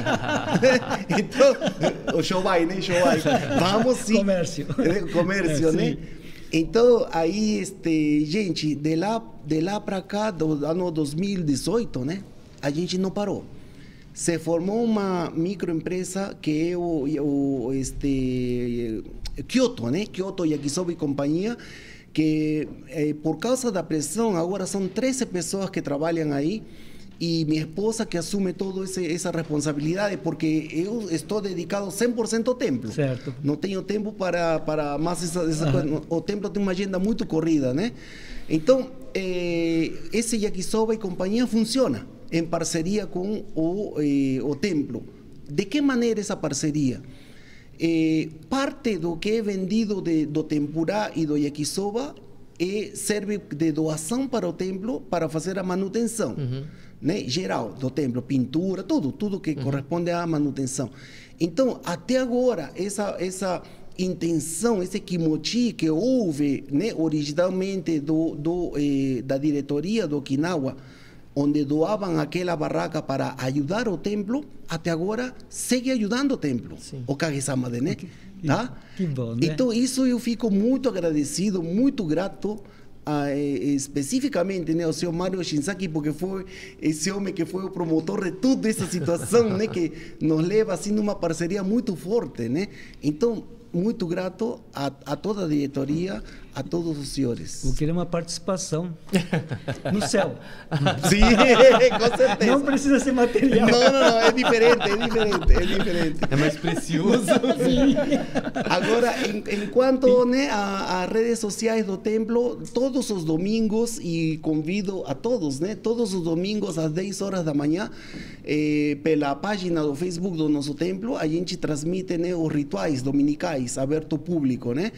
Então, o show vai, né? Show vai. Vamos sim. Comércio. Comércio, É, né? sim. Então, aí, este, gente, de lá, de lá para cá, do ano dois mil e dezoito, né? A gente não parou. Se formou uma microempresa que é o, o este, Kyoto, né? Kyoto Yakisoba e companhia, que eh, por causa da pressão, agora são treze pessoas que trabalham aí, e minha esposa que assume toda essa responsabilidade, porque eu estou dedicado cem por cento ao templo. Certo. Não tenho tempo para, para mais essa, essa coisa. O templo tem uma agenda muito corrida, né? Então, eh, esse Yakisoba e companhia funciona em parceria com o, eh, o templo. De que maneira essa parceria? Eh, parte do que é vendido de, do tempurá e do Yakisoba é, serve de doação para o templo para fazer a manutenção. Uhum. Né, geral do templo, pintura, tudo, tudo que uhum. corresponde à manutenção. Então, até agora, essa, essa intenção, esse kimochi que houve, né, originalmente do, do, eh, da diretoria do Okinawa, onde doavam aquela barraca para ajudar o templo, até agora segue ajudando o templo, sim, o Kage-sama, né? Que, tá? que bom, né? Então, isso eu fico muito agradecido, muito grato. Ah, especificamente, né, ao senhor Mário Shinzaki, porque foi esse homem que foi o promotor de toda essa situação, né, que nos leva assim numa parceria muito forte, né? Então, muito grato a, a toda a diretoria, a todos os senhores. Eu queria uma participação no céu. Sim, com certeza. Não precisa ser material. Não, não, não, é diferente, é diferente, é diferente. É mais precioso. Agora, em, enquanto né, as redes sociais do templo, todos os domingos, e convido a todos, né, todos os domingos às dez horas da manhã, eh, pela página do Facebook do nosso templo, a gente transmite, né, os rituais dominicais, aberto ao público, né?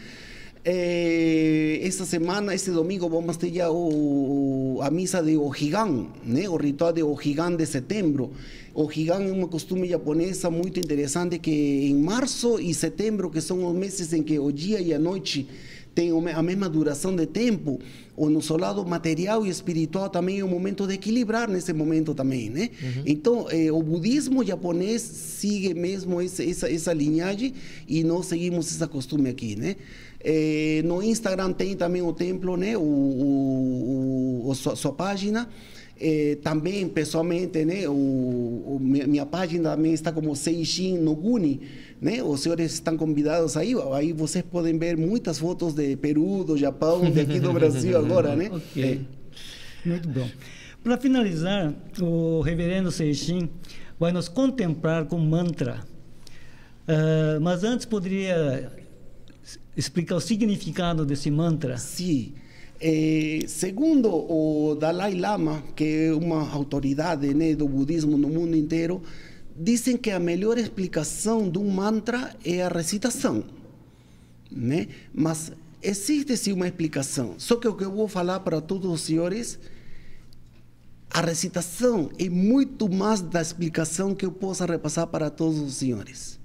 Eh, esta semana, este domingo, vamos ter já o, a missa de Ojigan, né? O ritual de Ojigan de setembro. Ojigan é uma costume japonesa muito interessante, que em março e setembro, que são os meses em que o dia e a noite têm a mesma duração de tempo, o nosso lado material e espiritual também é um momento de equilibrar nesse momento também, né? Uhum. Então, eh, o budismo japonês sigue mesmo esse, essa, essa linhagem, e nós seguimos essa costume aqui, né? Eh, no Instagram tem também o templo, né? O, o, o sua, sua página. Eh, também, pessoalmente, né? O, o, minha página também está como Seishin Noguni, né? Os senhores estão convidados aí. Aí vocês podem ver muitas fotos de Peru, do Japão, de aqui do Brasil agora, né? Okay. Muito bom. Para finalizar, o reverendo Seixin vai nos contemplar com mantra. Uh, mas antes poderia explicar o significado desse mantra? Sim. Eh, segundo o Dalai Lama, que é uma autoridade, né, do budismo no mundo inteiro, dizem que a melhor explicação de um mantra é a recitação, né? Mas existe sim uma explicação. Só que o que eu vou falar para todos os senhores, a recitação é muito mais da explicação que eu possa repassar para todos os senhores.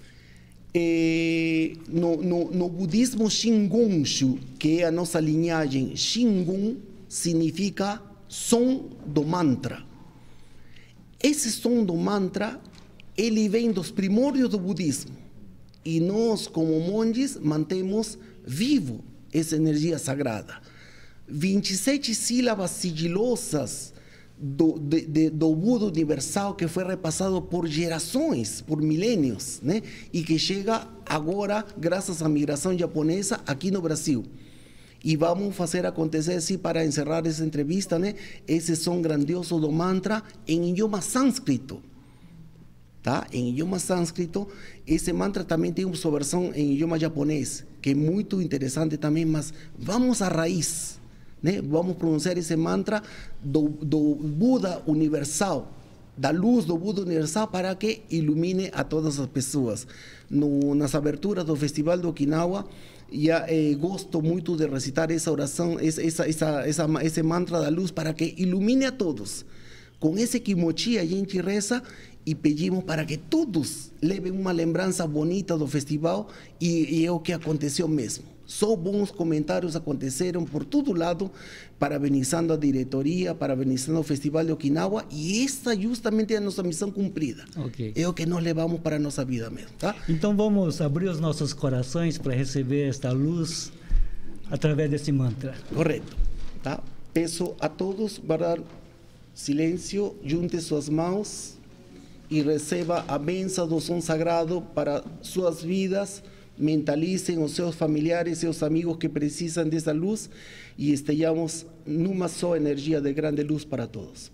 É, no, no, no budismo Shingon-shu, que é a nossa linhagem, Shingon significa som do mantra. Esse som do mantra, ele vem dos primórdios do budismo. E nós, como monges, mantemos vivo essa energia sagrada. vinte e sete sílabas sigilosas do, de, de, do Buda universal, que foi repassado por gerações, por milênios, né? E que chega agora, graças à migração japonesa, aqui no Brasil. E vamos fazer acontecer, assim, para encerrar essa entrevista, né? Esse som grandioso do mantra em idioma sânscrito. Tá? Em idioma sânscrito, esse mantra também tem uma sua versão em idioma japonês, que é muito interessante também, mas vamos à raiz, né? Vamos pronunciar esse mantra do, do Buda universal, da luz do Buda universal, para que ilumine a todas as pessoas. No, nas aberturas do Festival de Okinawa, já eh, gosto muito de recitar essa oração, essa, essa, essa, essa, esse mantra da luz, para que ilumine a todos. Com esse kimochi a gente reza e pedimos para que todos levem uma lembrança bonita do festival, e, e é o que aconteceu mesmo. Só bons comentários aconteceram por todo lado, parabenizando a diretoria, parabenizando o Festival de Okinawa, e esta justamente é a nossa missão cumprida. Okay. É o que nós levamos para a nossa vida mesmo. Tá? Então vamos abrir os nossos corações para receber esta luz através desse mantra. Correto. Tá? Peço a todos guardar silêncio, junte suas mãos e receba a bênção do som sagrado para suas vidas. Mentalizem os seus familiares e seus amigos que precisam dessa luz, e estejamos numa só energia de grande luz para todos.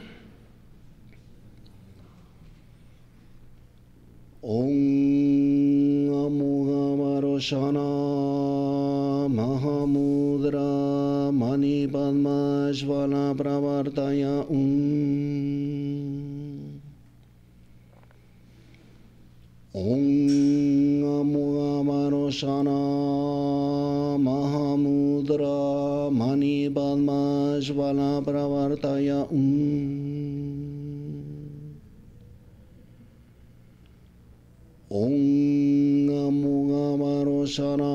Om Amugamaroshana Mahamudra Mani Padmashvala Pravartaya Om Om Amugamaroshana Mahamudra Mani Padmashvala Pravartaya Om Om Amugamaroshana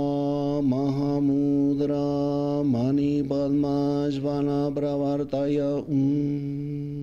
Mahamudra Mani Padmashvala Pravartaya Om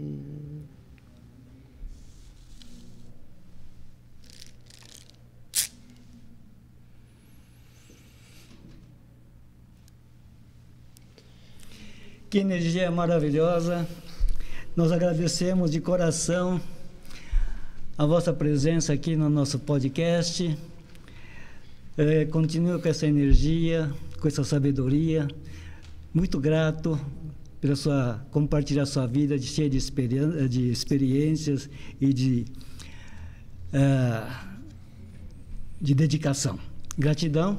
Que energia maravilhosa. Nós agradecemos de coração a vossa presença aqui no nosso podcast. É, continue com essa energia, com essa sabedoria. Muito grato pela sua compartilhar sua vida de cheia de, experi de experiências e de, uh, de dedicação. Gratidão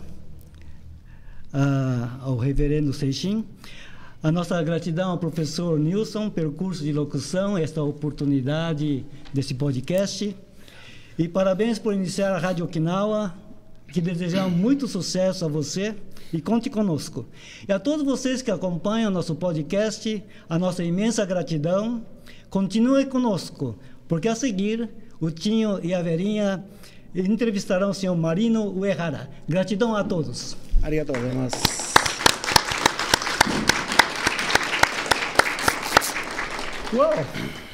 uh, ao reverendo Seixin. A nossa gratidão ao professor Nilson pelo curso de locução, esta oportunidade desse podcast. E parabéns por iniciar a Rádio Okinawa, que desejamos muito sucesso a você e conte conosco. E a todos vocês que acompanham nosso podcast, a nossa imensa gratidão. Continue conosco, porque a seguir o Tinho e a Verinha entrevistarão o senhor Marino Uehara. Gratidão a todos. Arigatou gozaimasu. Uau!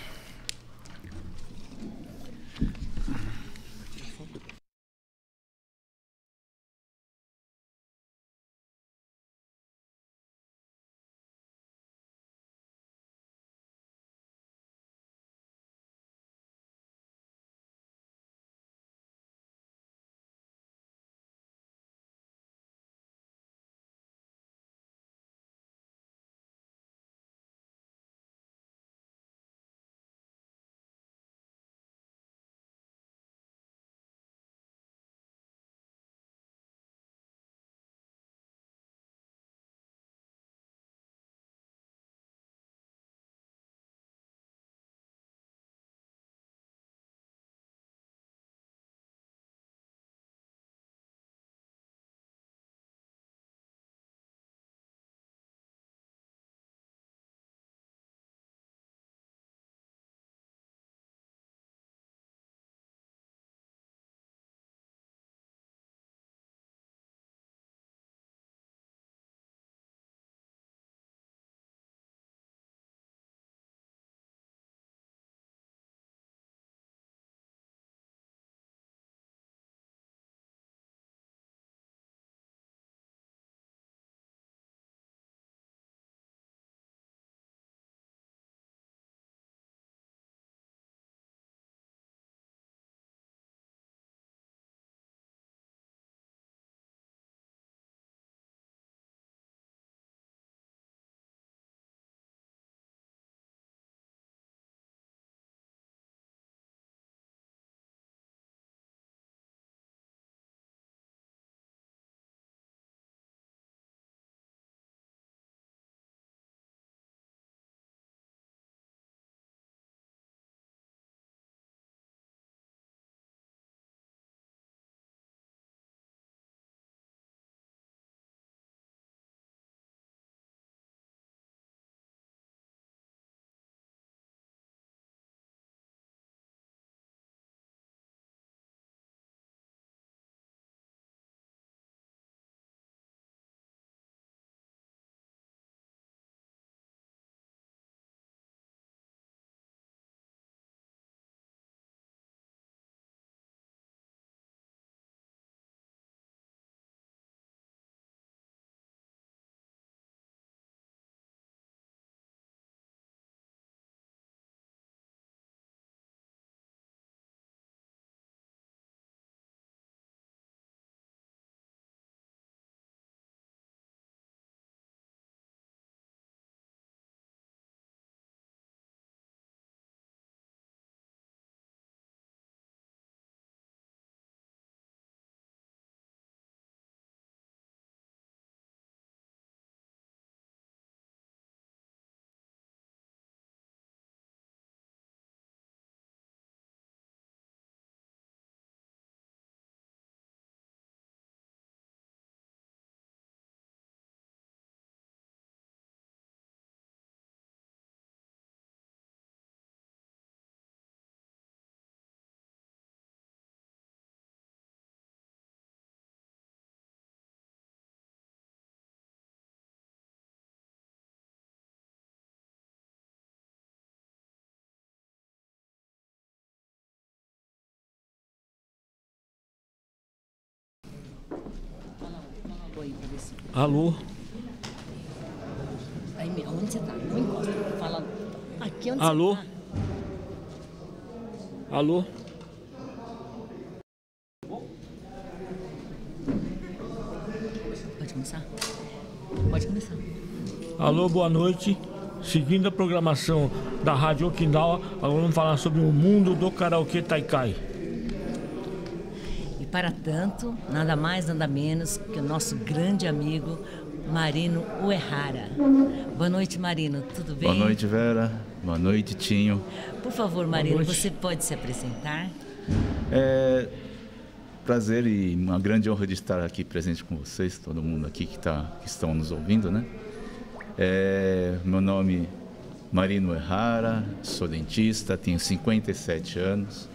aí para ver se... Alô? Aí, onde você tá? Não encosta. Fala aqui onde Alô? você tá. Alô? Pode começar? Pode começar. Alô, boa noite. Seguindo a programação da Rádio Okinawa, agora vamos falar sobre o mundo do karaokê Taikai. E para tanto, nada mais, nada menos que o nosso grande amigo Marino Uehara. Boa noite, Marino. Tudo bem? Boa noite, Vera. Boa noite, Tinho. Por favor, Marino, você pode se apresentar? É prazer e uma grande honra de estar aqui presente com vocês, todo mundo aqui que, tá, que estão nos ouvindo, né? É, meu nome é Marino Uehara, sou dentista, tenho cinquenta e sete anos.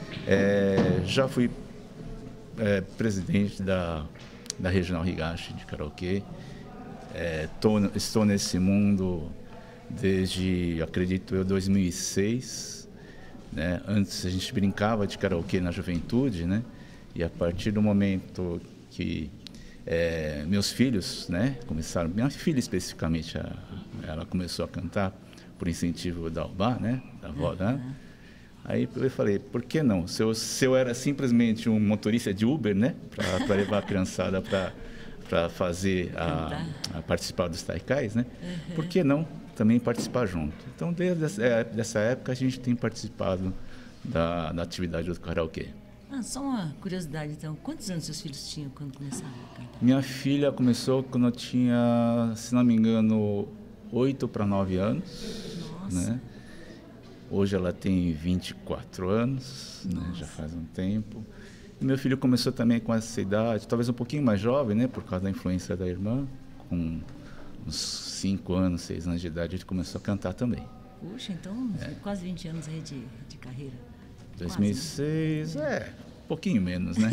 É, já fui é, presidente da, da Regional Higashi de karaokê. É, tô, estou nesse mundo desde, acredito eu, dois mil e seis. Né? Antes a gente brincava de karaokê na juventude, né? E a partir do momento que é, meus filhos, né, começaram, minha filha especificamente, a, ela começou a cantar por incentivo da Ubá, né, da avó, né? Aí eu falei, por que não? Se eu, se eu era simplesmente um motorista de Uber, né, para levar a criançada para para fazer a, a participar dos taikais, né? Uhum. Por que não também participar junto? Então, desde essa, dessa época, a gente tem participado da, da atividade do karaokê. Ah, só uma curiosidade, então. Quantos anos seus filhos tinham quando começaram a cantar? Minha filha começou quando eu tinha, se não me engano, oito para nove anos. Nossa. Né? Hoje ela tem vinte e quatro anos, né? Já faz um tempo. E meu filho começou também com essa idade, talvez um pouquinho mais jovem, né? Por causa da influência da irmã. Com uns cinco anos, seis anos de idade, ele começou a cantar também. Puxa, então é. quase vinte anos aí de, de carreira. dois mil e seis, quase. É, um pouquinho menos, né?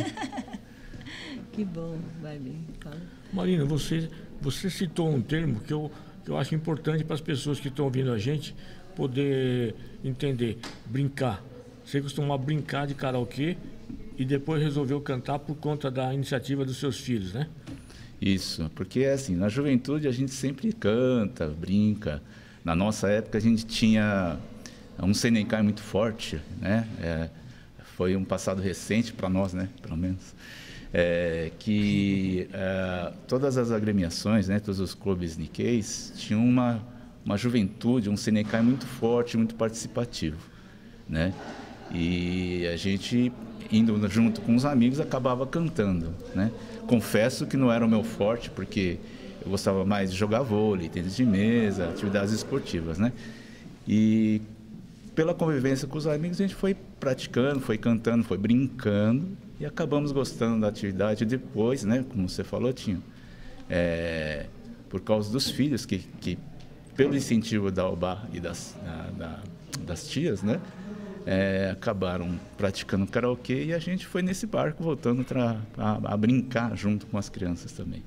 Que bom, vai bem, fala. Marina, você, você citou um termo que eu, que eu acho importante para as pessoas que estão ouvindo a gente poder entender, brincar. Você costumava brincar de karaokê e depois resolveu cantar por conta da iniciativa dos seus filhos, né? Isso, porque assim, na juventude a gente sempre canta, brinca. Na nossa época a gente tinha um Senenkai muito forte, né? É, foi um passado recente para nós, né? Pelo menos. É, que é, todas as agremiações, né? Todos os clubes Nikkeis tinham uma, uma juventude, um Senenkai muito forte, muito participativo, né? E a gente, indo junto com os amigos, acabava cantando, né? Confesso que não era o meu forte, porque eu gostava mais de jogar vôlei, tênis de mesa, atividades esportivas, né? E pela convivência com os amigos, a gente foi praticando, foi cantando, foi brincando e acabamos gostando da atividade depois, né? Como você falou, Tinho, é, por causa dos filhos, que, que pelo incentivo da Ubá e das, da, da, das tias, né? É, acabaram praticando karaokê e a gente foi nesse barco voltando pra, a, a brincar junto com as crianças também.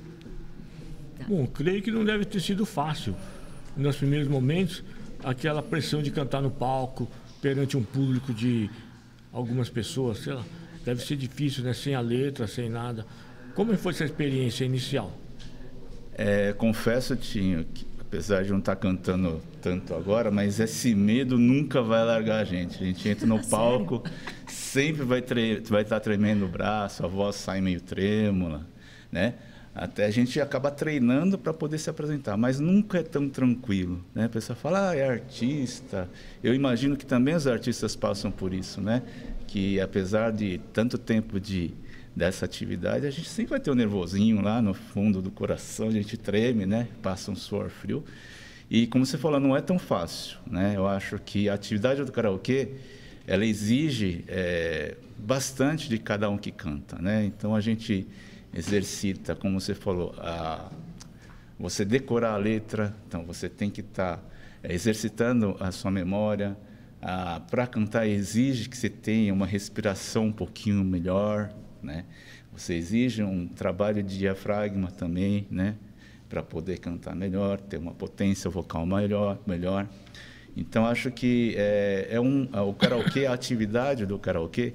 Bom, creio que não deve ter sido fácil, nos primeiros momentos, aquela pressão de cantar no palco, perante um público de algumas pessoas, sei lá, deve ser difícil, né? Sem a letra, sem nada. Como foi essa experiência inicial? É, confesso, Tinho, que apesar de não estar cantando tanto agora, mas esse medo nunca vai largar a gente. A gente entra no palco, sempre vai, tre vai estar tremendo o braço, a voz sai meio trêmula, né? Até a gente acaba treinando para poder se apresentar, mas nunca é tão tranquilo, né? A pessoa fala, ah, é artista. Eu imagino que também os artistas passam por isso, né? Que apesar de tanto tempo de dessa atividade, a gente sempre vai ter um nervosinho lá no fundo do coração, a gente treme, né? Passa um suor frio. E como você falou, não é tão fácil, né? Eu acho que a atividade do karaokê, ela exige é, bastante de cada um que canta, né? Então a gente exercita, como você falou, a, você decorar a letra, então você tem que estar tá, é, exercitando a sua memória. Para cantar exige que você tenha uma respiração um pouquinho melhor, né? Você exige um trabalho de diafragma também, né? Para poder cantar melhor, ter uma potência vocal melhor, melhor. Então acho que é, é um o karaokê, a atividade do karaokê,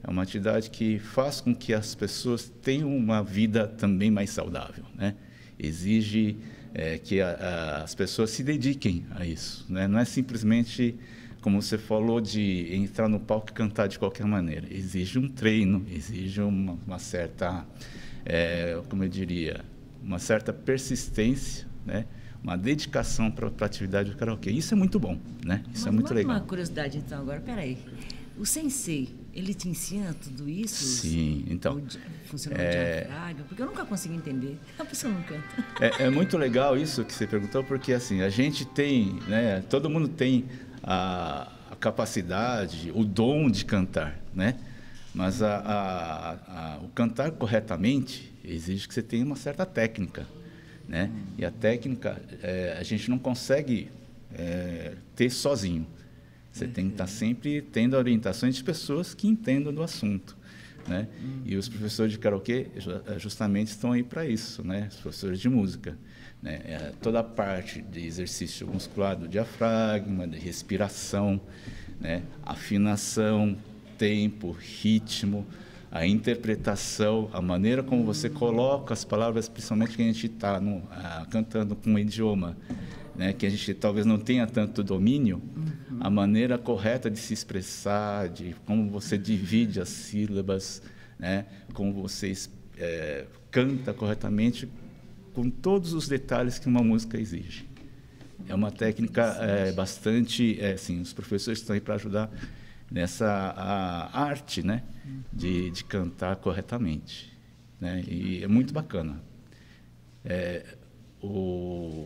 É uma atividade que faz com que as pessoas tenham uma vida também mais saudável, né? Exige é, que a, a, as pessoas se dediquem a isso, né? Não é simplesmente, como você falou, de entrar no palco e cantar de qualquer maneira. Exige um treino, exige uma, uma certa, é, como eu diria, uma certa persistência, né? Uma dedicação para a atividade do karaokê. Isso é muito bom, né? Isso Mas é muito uma, legal. Uma curiosidade, então, agora, peraí. O sensei, ele te ensina tudo isso? Sim, então... O, funciona é... o diafragma? Porque eu nunca consegui entender. A pessoa não canta. É, é muito legal isso que você perguntou, porque assim, a gente tem, né? Todo mundo tem a, a capacidade, o dom de cantar, né? Mas a, a, a, o cantar corretamente exige que você tenha uma certa técnica, né? E a técnica é, a gente não consegue é, ter sozinho. Você tem que estar sempre tendo orientações de pessoas que entendam do assunto, né? E os professores de karaokê justamente estão aí para isso, né? Os professores de música, né? É, toda a parte de exercício muscular do diafragma, de respiração, né? Afinação, tempo, ritmo, a interpretação, a maneira como você coloca as palavras, principalmente que a gente está cantando com um idioma, né, que a gente talvez não tenha tanto domínio, uhum. A maneira correta de se expressar, de como você divide as sílabas, né, como você é, canta corretamente, com todos os detalhes que uma música exige. É uma técnica é, bastante, é, assim, os professores estão aí para ajudar nessa a arte, né, de, de cantar corretamente, né, e é muito bacana. É, o,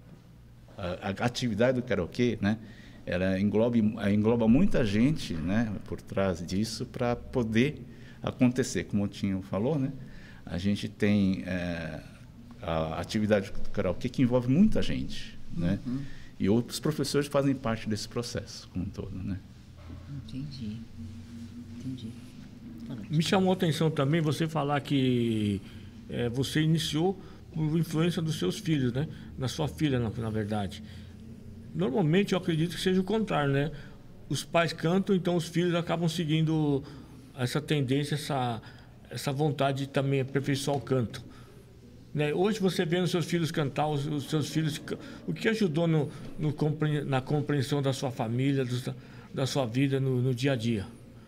a, a atividade do karaokê, né, ela engloba, engloba muita gente, né, por trás disso para poder acontecer, como o Tinho falou, né, a gente tem é, a atividade do karaokê que envolve muita gente, né, uhum. E os professores fazem parte desse processo como um todo, né. Entendi. Entendi. Me chamou a atenção também você falar que é, você iniciou por influência dos seus filhos, né? Na sua filha, na, na verdade. Normalmente, eu acredito que seja o contrário, né? Os pais cantam, então os filhos acabam seguindo essa tendência, essa, essa vontade de também aperfeiçoar o canto. Né? Hoje, você vendo seus filhos cantar, os, os seus filhos... O que ajudou no, no, na compreensão da sua família, dos, da sua vida no, no dia a dia?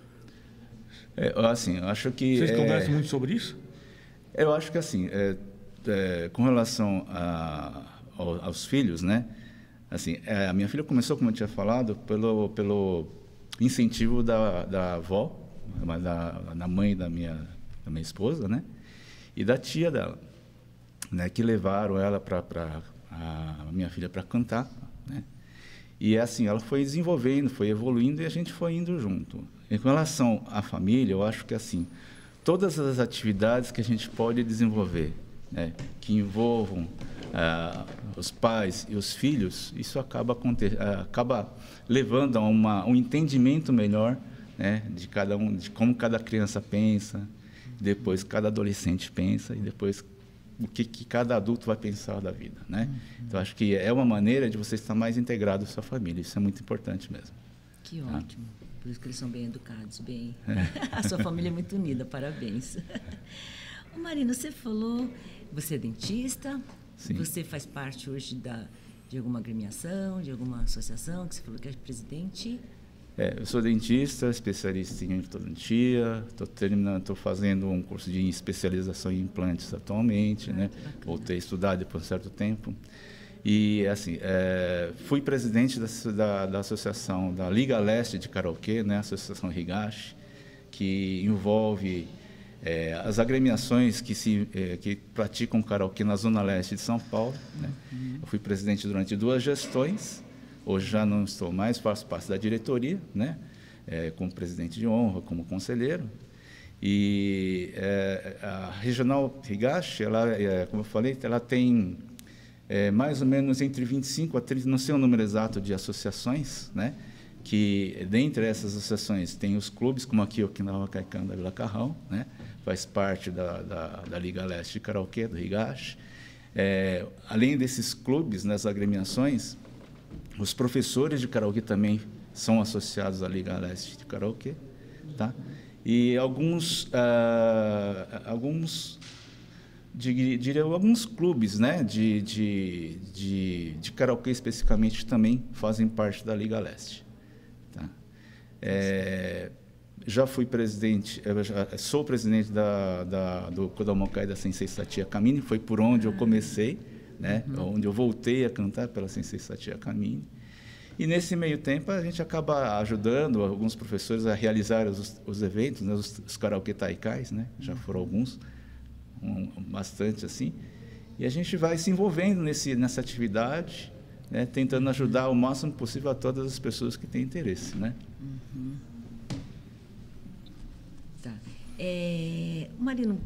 É, assim, eu acho que... Vocês é, conversam muito sobre isso? Eu acho que, assim, é, é, com relação a, ao, aos filhos, né? Assim, é, a minha filha começou, como eu tinha falado, pelo, pelo incentivo da, da avó, da, da mãe da minha, da minha esposa, né? E da tia dela, né? Que levaram ela para a minha filha para cantar, né? E assim, ela foi desenvolvendo, foi evoluindo e a gente foi indo junto. Em relação à família, eu acho que assim, todas as atividades que a gente pode desenvolver, né, que envolvam ah, os pais e os filhos, isso acaba, ah, acaba levando a uma, um entendimento melhor, né, de cada um, de como cada criança pensa, depois cada adolescente pensa e depois o que, que cada adulto vai pensar da vida, né? Então, acho que é uma maneira de você estar mais integrado à sua família. Isso é muito importante mesmo. Que ótimo. Ah. Por isso que eles são bem educados, bem... É. A sua família é muito unida, parabéns. Ô, Marino, você falou... Você é dentista? Sim. Você faz parte hoje da, de alguma agremiação, de alguma associação, que você falou que é presidente? É, eu sou dentista, especialista em ortodontia, estou terminando, estou fazendo um curso de especialização em implantes atualmente, ah, né? Voltei a estudar depois de um certo tempo. E, assim, é, fui presidente da, da, da associação, da Liga Leste de Karaokê, né? A Associação Higashi, que envolve é, as agremiações que, se, é, que praticam karaokê na Zona Leste de São Paulo, né? Uhum. Eu fui presidente durante duas gestões. Hoje já não estou mais, faço parte da diretoria, né? É, como presidente de honra, como conselheiro. E é, a Regional Higashi, ela, é, como eu falei, ela tem é, mais ou menos entre vinte e cinco a trinta, não sei o número exato de associações, né? Que dentre essas associações tem os clubes, como aqui o Okinawa Kaikan da Vila Carrão, né? Faz parte da, da, da Liga Leste de Karaokê, do Higashi. É, além desses clubes, nas agremiações, os professores de karaokê também são associados à Liga Leste de Karaokê, tá? E alguns, ah, alguns diria, alguns clubes, né, de, de, de, de karaokê especificamente também fazem parte da Liga Leste. Tá? É, já fui presidente, eu já sou presidente da, da, do Kodomokai da Sensei Satia Kamine, foi por onde eu comecei, né, uhum. onde eu voltei a cantar pela Sensei Satia Kamine. E nesse meio tempo a gente acaba ajudando alguns professores a realizar os, os eventos, né, os, os karaokê taikais, né, já foram alguns. Um, bastante assim, e a gente vai se envolvendo nesse, nessa atividade, né, tentando ajudar o máximo possível a todas as pessoas que têm interesse, né? Uhum. Tá. É, Marino,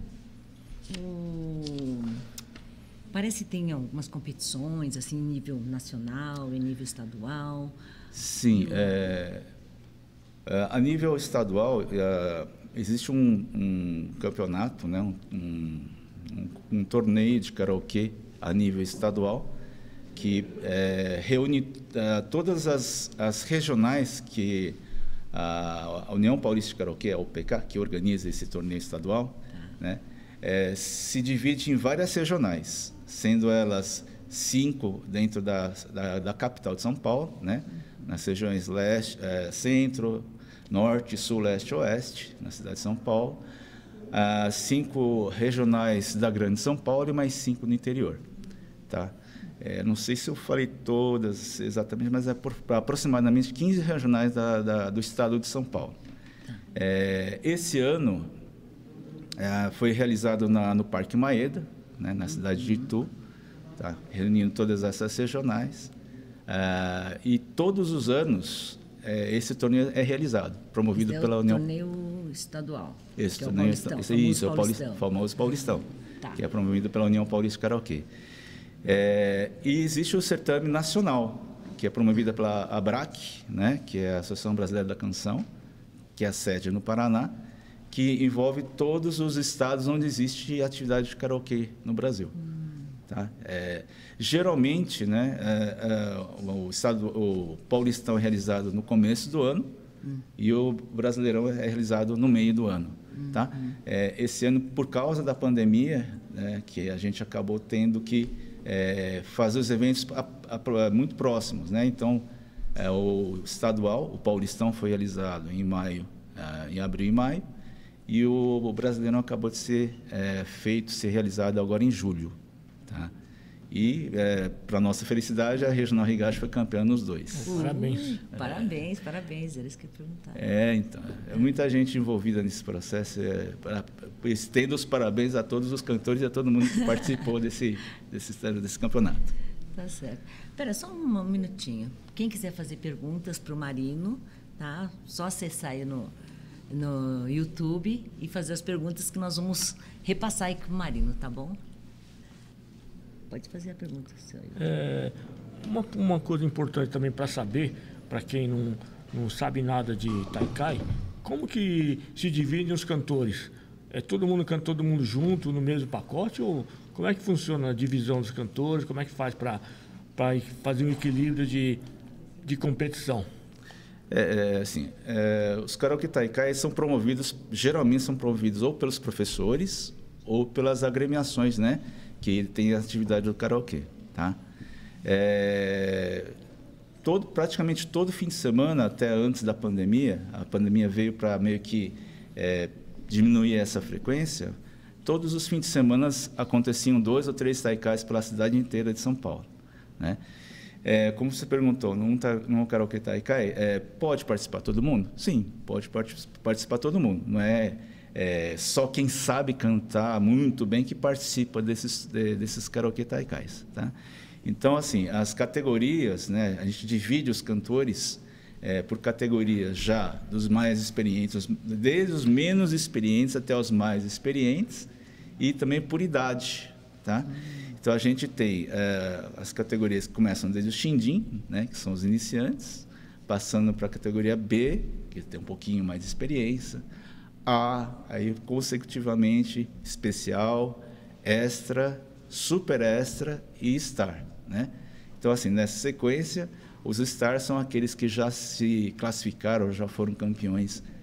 o... parece que tem algumas competições assim, em nível nacional, em nível estadual. Sim, é, a nível estadual é, existe um, um campeonato, né, um, um, um torneio de karaokê a nível estadual que é, reúne uh, todas as, as regionais que a, a União Paulista de Karaokê, a U P K, que organiza esse torneio estadual, né, é, se divide em várias regionais, sendo elas cinco dentro da, da, da capital de São Paulo, né, nas regiões leste, é, centro, norte, sul, leste e oeste, na cidade de São Paulo, ah, cinco regionais da Grande São Paulo e mais cinco no interior. Tá? É, não sei se eu falei todas exatamente, mas é por, aproximadamente quinze regionais da, da, do estado de São Paulo. É, esse ano é, foi realizado na, no Parque Maeda, né, na cidade de Itu, tá? Reunindo todas essas regionais. É, e todos os anos É, esse torneio é realizado, promovido é pela o União... torneio estadual. Esse é torneio, o Paulistão, esse, isso, é o Paulistão. famoso Paulistão, Tá. que é promovido pela União Paulista de Karaokê. É, e existe o certame nacional, que é promovida pela ABRAC, né, que é a Associação Brasileira da Canção, que é a sede no Paraná, que envolve todos os estados onde existe atividade de karaokê no Brasil. Hum. Tá? É, geralmente, né, é, é, o, estado, o Paulistão é realizado no começo do ano hum. e o Brasileirão é realizado no meio do ano. Hum, tá? Hum. É, esse ano, por causa da pandemia, né, que a gente acabou tendo que é, fazer os eventos a, a, muito próximos. Né? Então, é, o estadual, o Paulistão, foi realizado em maio, é, em abril e maio, e o, o Brasileirão acabou de ser é, feito, ser realizado agora em julho. Tá? E, é, para nossa felicidade, a Regional Higashi foi campeã nos dois. Uh, parabéns. É. Parabéns, parabéns. Era isso que eu ia perguntar. É, então. É muita gente envolvida nesse processo. É, para, estendo os parabéns a todos os cantores e a todo mundo que participou desse, desse, desse campeonato. Tá certo. Espera, só um minutinho. Quem quiser fazer perguntas para o Marino, tá? Só acessar aí no, no YouTube e fazer as perguntas que nós vamos repassar aí com o Marino, tá bom? Pode fazer a pergunta, senhor. É, uma, uma coisa importante também para saber, para quem não, não sabe nada de Taikai, como que se dividem os cantores? É todo mundo canta todo mundo junto no mesmo pacote? Ou como é que funciona a divisão dos cantores? Como é que faz para fazer um equilíbrio de, de competição? É, é, assim, é, os karaokê Taikai são promovidos, geralmente são promovidos ou pelos professores ou pelas agremiações, né? Que tem a atividade do karaokê, tá? É, todo, praticamente todo fim de semana, até antes da pandemia, a pandemia veio para meio que é, diminuir essa frequência, todos os fins de semana aconteciam dois ou três taikais pela cidade inteira de São Paulo, né? É, como você perguntou, num, num karaokê taikai, é, pode participar todo mundo? Sim, pode participar todo mundo, não é... É, só quem sabe cantar muito bem que participa desses, de, desses karaokê taikais, tá? Então, assim, as categorias, né, a gente divide os cantores é, por categorias já dos mais experientes, desde os menos experientes até os mais experientes, e também por idade, tá? Então, a gente tem é, as categorias que começam desde o Shinjin, né, que são os iniciantes, passando para a categoria B, que tem um pouquinho mais de experiência, A, aí consecutivamente especial, extra, super extra e star, né? Então, assim, nessa sequência, os stars são aqueles que já se classificaram, já foram campeões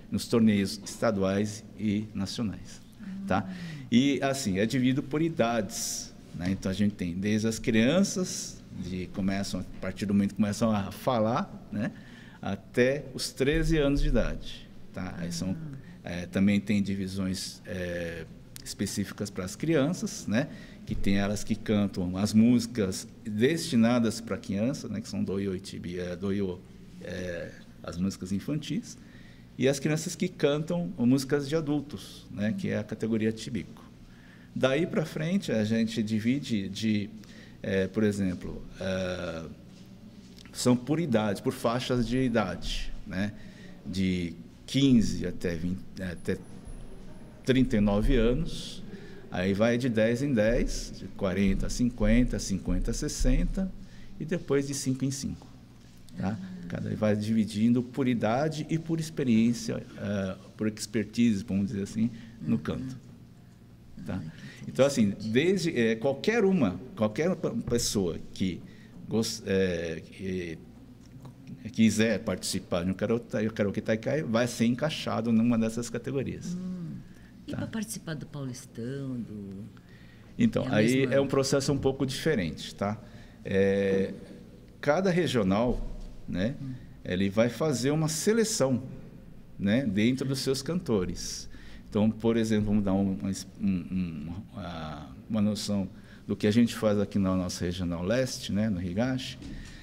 nos torneios estaduais e nacionais, tá? E assim, é dividido por idades, né? Então a gente tem desde as crianças, de começam a partir do momento que começam a falar, né, até os treze anos de idade, tá? Aí são é, também tem divisões é, específicas para as crianças, né? Que tem elas que cantam as músicas destinadas para criança, né? Que são doyo e tibi, é, doyo, é, as músicas infantis, e as crianças que cantam músicas de adultos, né? Que é a categoria tibico. Daí para frente a gente divide de, é, por exemplo, é, são por idade, por faixas de idade, né? De quinze até, vinte, até trinta e nove anos, aí vai de dez em dez, de quarenta a cinquenta, cinquenta a sessenta, e depois de cinco em cinco. Tá? Cada vai dividindo por idade e por experiência, uh, por expertise, vamos dizer assim, no canto. Tá? Então, assim, desde é, qualquer uma, qualquer pessoa que, gost, é, que quiser participar no Karaokê Taikai vai ser encaixado numa dessas categorias. Hum. E tá? Para participar do Paulistão, do... Então, é aí mesma... é um processo um pouco diferente, tá? É, cada regional, né, hum. ele vai fazer uma seleção, né, dentro dos seus cantores. Então, por exemplo, vamos dar um, um, um, uma, uma noção do que a gente faz aqui na nossa Regional Leste, né, no Higashi.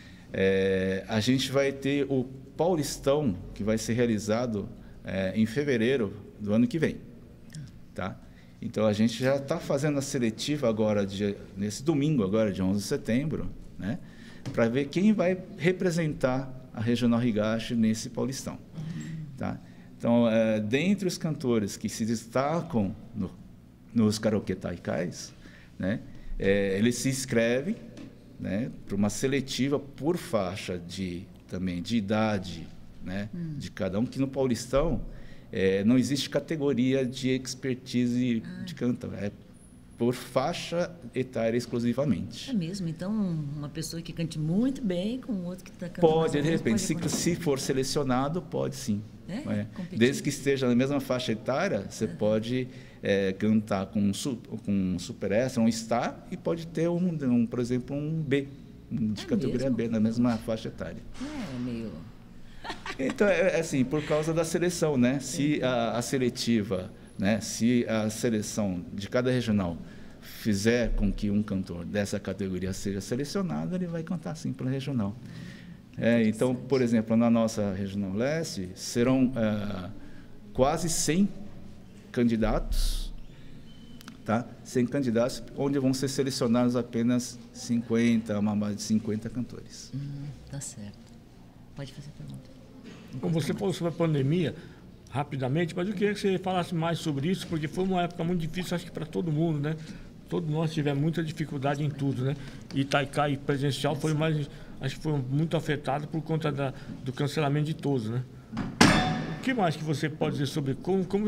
É, a gente vai ter o Paulistão, que vai ser realizado é, em fevereiro do ano que vem. Tá? Então, a gente já está fazendo a seletiva agora, de, nesse domingo, agora, de onze de setembro, né, para ver quem vai representar a Regional Higashi nesse Paulistão. Tá? Então, é, dentre os cantores que se destacam no, nos Karaokê Taikais, né, é, eles se inscrevem, né, para uma seletiva por faixa de, também, de idade, né, hum. de cada um, que no Paulistão é, não existe categoria de expertise ah. de canto, é por faixa etária exclusivamente. É mesmo? Então, uma pessoa que cante muito bem com outro que está cantando... Pode, de repente, se, se for selecionado, pode sim. É? É. Desde que esteja na mesma faixa etária, você uhum. pode é, cantar com um, com um super extra, um star, e pode ter, um, um por exemplo, um B, de é categoria mesmo? B, na mesma faixa etária. É, meio... Então, é assim, por causa da seleção, né? Se a, a seletiva, né? Se a seleção de cada regional fizer com que um cantor dessa categoria seja selecionado, ele vai cantar sim pela regional. É, então, por exemplo, na nossa Regional Leste, serão é, quase cem candidatos, tá? cem candidatos, onde vão ser selecionados apenas cinquenta, uma base de cinquenta cantores. Hum, tá certo. Pode fazer a pergunta. Como você falou sobre a pandemia, rapidamente, mas eu queria que você falasse mais sobre isso, porque foi uma época muito difícil, acho que para todo mundo, né? Todos nós tivemos muita dificuldade em tudo, né? E Taikai presencial foi mais... acho que foi muito afetado por conta da, do cancelamento de todos, né? O que mais que você pode dizer sobre como, como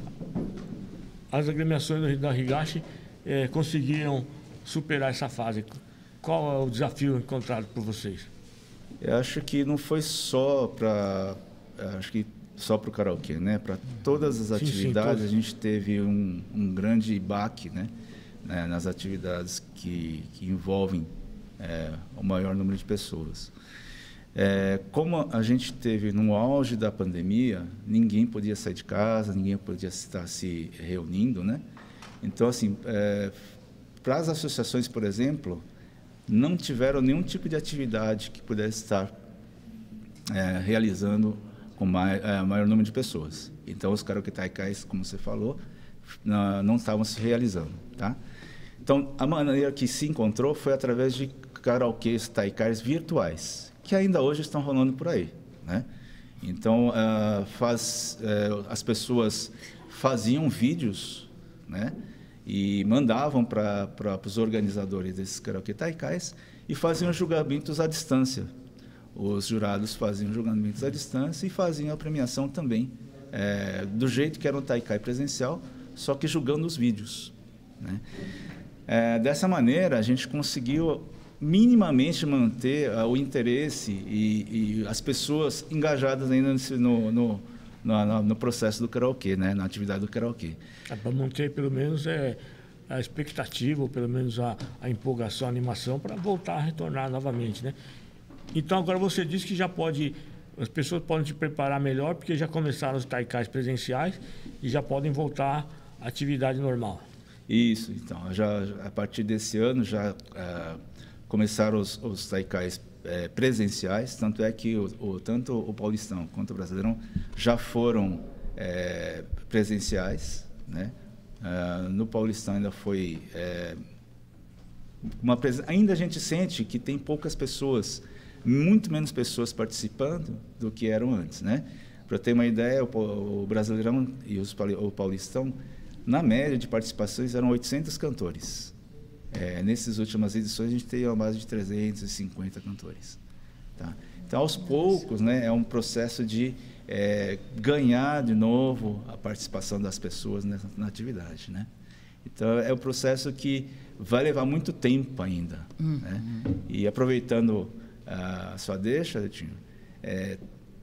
as agremiações da Higashi eh, conseguiram superar essa fase? Qual é o desafio encontrado por vocês? Eu acho que não foi só para, acho que só para o karaokê, né? Para todas as sim, atividades sim, a gente teve um, um grande baque, né? né? Nas atividades que, que envolvem É, o maior número de pessoas. É, como a gente teve no auge da pandemia, ninguém podia sair de casa, ninguém podia estar se reunindo, né? Então, assim, é, para as associações, por exemplo, não tiveram nenhum tipo de atividade que pudesse estar é, realizando com mais, é, maior número de pessoas. Então, os Karaokê Taikais, como você falou, não, não estavam se realizando, tá? Então, a maneira que se encontrou foi através de karaokês taikais virtuais, que ainda hoje estão rolando por aí, né? Então, uh, faz, uh, as pessoas faziam vídeos, né? E mandavam para os organizadores desses karaokê taikais e faziam julgamentos à distância. Os jurados faziam julgamentos à distância e faziam a premiação também, é, do jeito que era um taikai presencial, só que julgando os vídeos, né? É, dessa maneira, a gente conseguiu minimamente manter uh, o interesse e, e as pessoas engajadas ainda no, no, no, no, no processo do karaokê, né? Na atividade do karaokê. É, para manter pelo menos é, a expectativa, ou pelo menos a, a empolgação, a animação, para voltar a retornar novamente, né? Então agora você disse que já pode, as pessoas podem se preparar melhor, porque já começaram os taikais presenciais e já podem voltar à atividade normal. Isso, então, já, a partir desse ano já uh, começaram os, os taikais uh, presenciais, tanto é que o, o, tanto o Paulistão quanto o Brasileirão já foram uh, presenciais, né? Uh, no Paulistão ainda foi... Uh, uma pres... Ainda a gente sente que tem poucas pessoas, muito menos pessoas participando do que eram antes, né? Para ter uma ideia, o, o Brasileirão e os, o Paulistão, na média de participações, eram oitocentos cantores. É, nessas últimas edições, a gente tem uma base de trezentos e cinquenta cantores. Tá? Então, aos poucos, né, é um processo de é, ganhar de novo a participação das pessoas nessa, na atividade. Né? Então, é um processo que vai levar muito tempo ainda. Uhum. Né? E aproveitando a sua deixa, Tinho, é,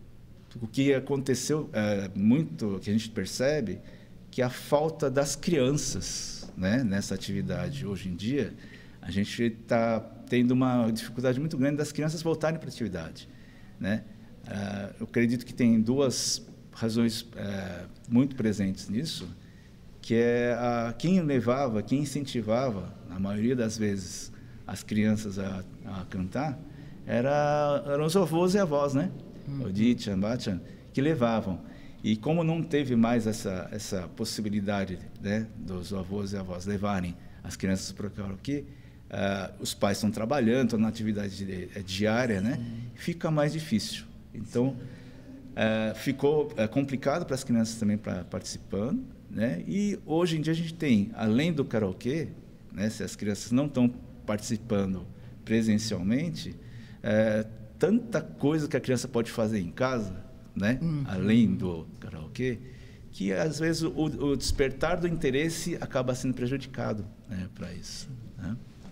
o que aconteceu é, muito, que a gente percebe, que a falta das crianças, né, nessa atividade. Hoje em dia, a gente está tendo uma dificuldade muito grande das crianças voltarem para a atividade. Né? Uh, eu acredito que tem duas razões uh, muito presentes nisso, que é a, quem levava, quem incentivava, na maioria das vezes, as crianças a, a cantar, era, eram os avós e avós, né? Uhum. O Dichan, Bachan, que levavam. E como não teve mais essa, essa possibilidade, né, dos avós e avós levarem as crianças para o karaokê, uh, os pais estão trabalhando, estão na atividade di- diária, né, fica mais difícil. Então, uh, ficou uh, complicado para as crianças também para participando, né, e hoje em dia a gente tem, além do karaokê, né, se as crianças não estão participando presencialmente, uh, tanta coisa que a criança pode fazer em casa, né? Uhum. Além do karaokê, que às vezes o, o despertar do interesse acaba sendo prejudicado, né, para isso. Né?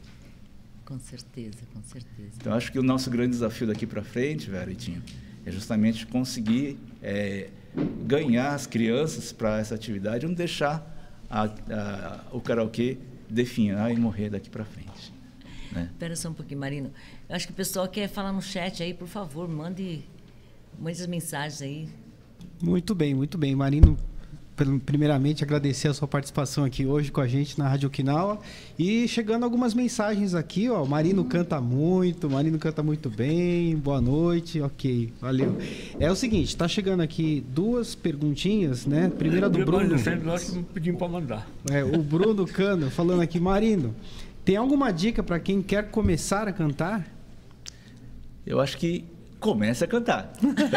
Com certeza, com certeza. Então, acho que o nosso grande desafio daqui para frente, Veritinho, é justamente conseguir é, ganhar as crianças para essa atividade e não deixar a, a, o karaokê definhar e morrer daqui para frente. Né? Espera só um pouquinho, Marino. Eu acho que o pessoal quer falar no chat aí, por favor, mande muitas mensagens aí. Muito bem, muito bem. Marino, primeiramente agradecer a sua participação aqui hoje com a gente na Rádio Okinawa. E chegando algumas mensagens aqui, ó. Marino canta muito, Marino canta muito bem, boa noite, ok, valeu. É o seguinte, tá chegando aqui duas perguntinhas, né? Primeira do Bruno. Nós pedimos para mandar. É, o Bruno Cano falando aqui, Marino, tem alguma dica para quem quer começar a cantar? Eu acho que comece a cantar.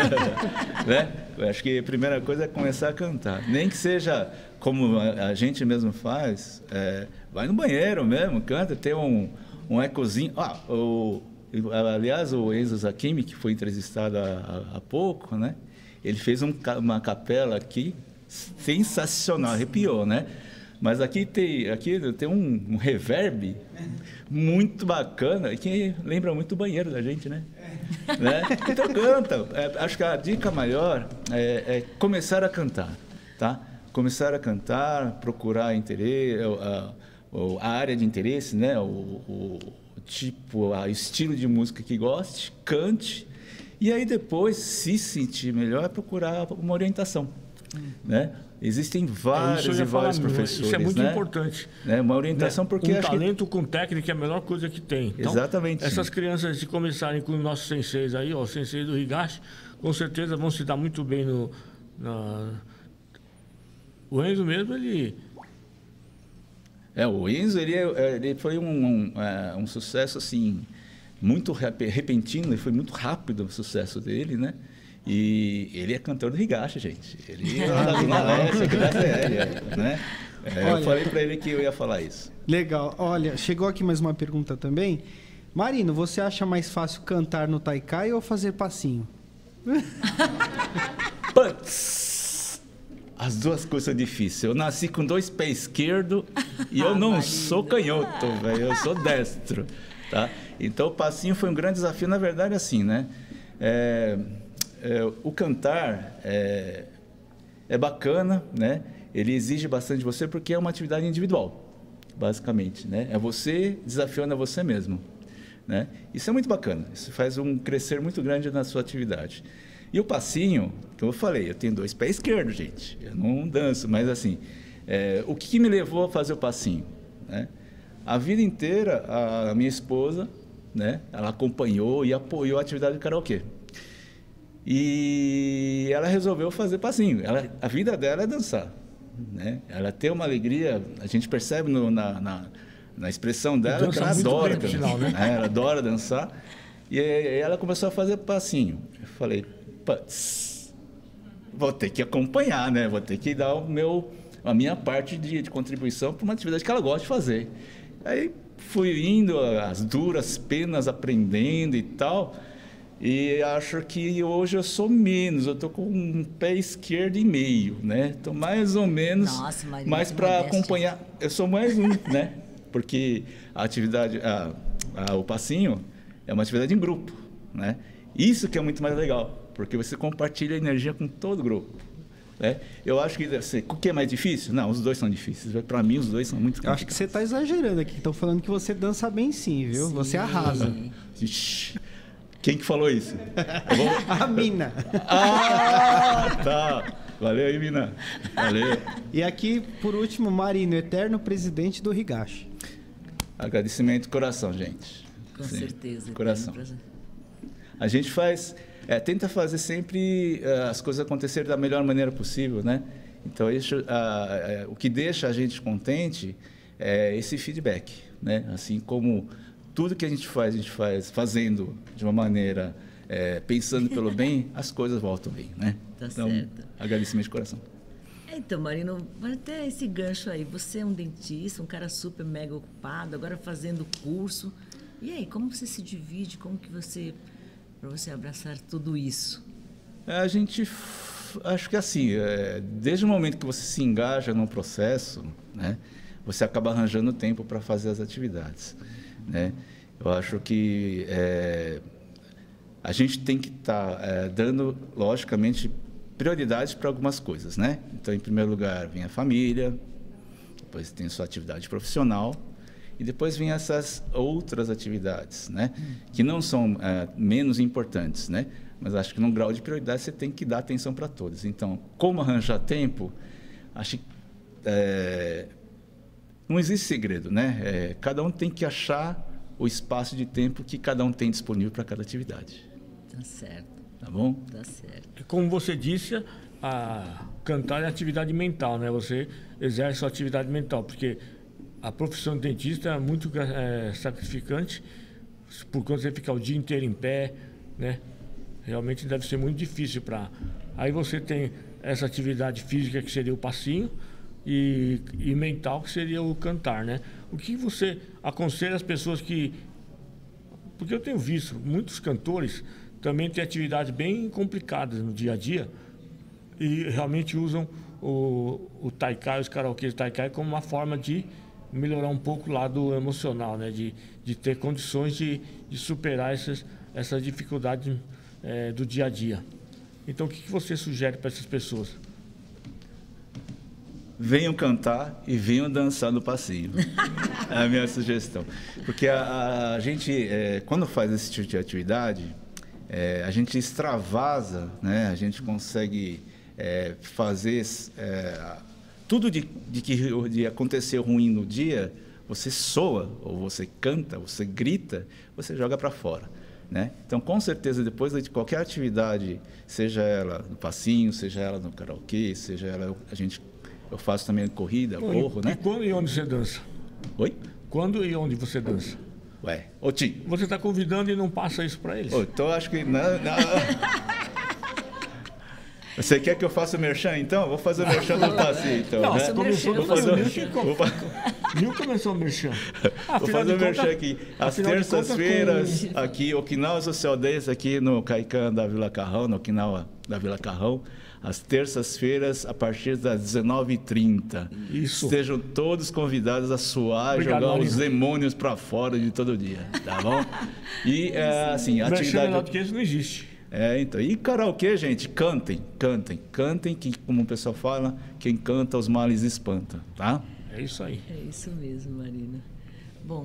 Né? Eu acho que a primeira coisa é começar a cantar. Nem que seja como a, a gente mesmo faz, é, vai no banheiro mesmo, canta, tem um, um ecozinho. Ah, o, aliás, o Enzo Zakimi, que foi entrevistado há, há pouco, né? Ele fez um, uma capela aqui sensacional, arrepiou, né? Mas aqui tem, aqui tem um, um reverb muito bacana, que lembra muito o banheiro da gente, né? Né? Então canta. É, acho que a dica maior é, é começar a cantar, tá? Começar a cantar, procurar interesse, a, a área de interesse, né? O, o, o tipo, o estilo de música que goste, cante, e aí depois, se sentir melhor, procurar uma orientação, uhum. Né? Existem vários é, e vários professores. Isso é muito né? importante. Né? Uma orientação, né? porque... Um acho talento que... com técnica é a melhor coisa que tem. Então, exatamente. Essas sim. crianças, se começarem com os nossos senseis aí, ó, o sensei do Higashi, com certeza vão se dar muito bem no... Na... O Enzo mesmo, ele... É, o Enzo, ele, ele foi um, um, um sucesso, assim, muito repentino, e foi muito rápido o sucesso dele, né? E ele é cantor do Higashi, gente. Ele é da Zona Leste, aqui da C L, né? É, olha, eu falei para ele que eu ia falar isso. Legal. Olha, chegou aqui mais uma pergunta também. Marino, você acha mais fácil cantar no Taikai ou fazer passinho? Putz! As duas coisas são difíceis. Eu nasci com dois pés esquerdos e eu não sou canhoto, velho. Eu sou destro, tá? Então, o passinho foi um grande desafio. Na verdade, assim, né? É... É, o cantar, é, é bacana, né? Ele exige bastante de você porque é uma atividade individual, basicamente, né? É você desafiando a você mesmo, né? Isso é muito bacana, isso faz um crescer muito grande na sua atividade. E o passinho, que eu falei, eu tenho dois pés esquerdos, gente, eu não danço, mas assim, é, o que me levou a fazer o passinho, né? A vida inteira, a minha esposa, né, ela acompanhou e apoiou a atividade de karaokê. E ela resolveu fazer passinho. Ela, a vida dela é dançar, né? Ela tem uma alegria, a gente percebe no, na, na, na expressão dela Dança que ela muito adora, bem, por sinal, né? né? Ela adora dançar. E aí ela começou a fazer passinho. Eu falei, putz, vou ter que acompanhar, né? Vou ter que dar o meu, a minha parte de, de contribuição para uma atividade que ela gosta de fazer. Aí fui indo às duras penas, aprendendo e tal, e acho que hoje eu sou menos, eu estou com um pé esquerdo e meio, né? Estou mais ou menos, Nossa, Maria, mas que para modéstia. acompanhar, eu sou mais um, né? Porque a atividade, a, a, o passinho é uma atividade em grupo, né? Isso que é muito mais legal, porque você compartilha energia com todo o grupo. É, eu acho que deve ser. O que é mais difícil? Não, os dois são difíceis. Para mim, os dois são muito Eu acho que você está exagerando aqui. Estão falando que você dança bem sim, viu? Sim. Você arrasa. Ixi, quem que falou isso? Eu vou- A mina. Ah, tá. Valeu aí, Mina. Valeu. E aqui, por último, Marino, eterno presidente do Higashi. Agradecimento do coração, gente. Com Sim, certeza. Coração. Tem prazer. A gente faz, é, tenta fazer sempre é, as coisas acontecerem da melhor maneira possível, né? Então, isso, a, a, o que deixa a gente contente é esse feedback, né? Assim como tudo que a gente faz, a gente faz fazendo de uma maneira, é, pensando pelo bem, as coisas voltam bem, né? Tá então, certo. agradecimento de coração. Então, Marino, até esse gancho aí, você é um dentista, um cara super mega ocupado, agora fazendo curso. E aí, como você se divide, como que você, para você abraçar tudo isso? É, a gente, f- acho que assim, é, desde o momento que você se engaja no processo, né, você acaba arranjando tempo para fazer as atividades, né? Eu acho que é, a gente tem que estar tá, é, dando, logicamente, prioridades para algumas coisas, né? Então, em primeiro lugar, vem a família, depois tem a sua atividade profissional e depois vem essas outras atividades, né? Que não são é, menos importantes, né? Mas acho que num grau de prioridade você tem que dar atenção para todas. Então, como arranjar tempo? Acho que é, não existe segredo, né? É, cada um tem que achar o espaço de tempo que cada um tem disponível para cada atividade. Tá certo, Tá bom? tá certo. Como você disse, a cantar é atividade mental, né? Você exerce a atividade mental, porque a profissão de dentista é muito é, sacrificante, por conta de você ficar o dia inteiro em pé, né? Realmente deve ser muito difícil para... Aí você tem essa atividade física, que seria o passinho, e, e mental, que seria o cantar, né? O que você aconselha as pessoas que... Porque eu tenho visto muitos cantores também têm atividades bem complicadas no dia a dia e realmente usam o, o taikai, os karaokês taikai, como uma forma de melhorar um pouco o lado emocional, né? De, de ter condições de, de superar essas, essas dificuldades é, do dia a dia. Então, o que, que você sugere para essas pessoas? Venham cantar e venham dançar no passinho. É a minha sugestão. Porque a, a gente, é, quando faz esse tipo de atividade, é, a gente extravasa, né? A gente consegue é, fazer é, tudo de, de que de acontecer ruim no dia, você soa, ou você canta, você grita, você joga para fora, né? Então, com certeza, depois de qualquer atividade, seja ela no passinho, seja ela no karaokê, seja ela... A gente, eu faço também corrida, Bom, corro, e, né? E quando e onde você dança? Oi? Quando e onde você dança? Ué, ô Tim. Você está convidando e não passa isso para eles? Ô, então, acho que... Não, não. Você quer que eu faça o merchan, então? Vou fazer o merchan do passinho, então, Não, né? você começou Vou do fazer o Milk, vou fa- Milk começou o merchan. Vou fazer o merchan aqui. Às afinal de contas, terças-feiras, com- aqui, Okinawa Social Days, aqui no Kaikan da Vila Carrão, no Okinawa da Vila Carrão. Às terças-feiras, a partir das dezenove e trinta. Isso. Estejam todos convidados a suar e Obrigado, jogar os Marino. demônios para fora de todo dia, tá bom? E, é, assim, a Merchan melhor do atividade... que esse não existe. É, então. E karaokê, gente, cantem, cantem, cantem, que, como o pessoal fala, quem canta os males espanta, tá? É isso aí. É isso mesmo, Marina. Bom,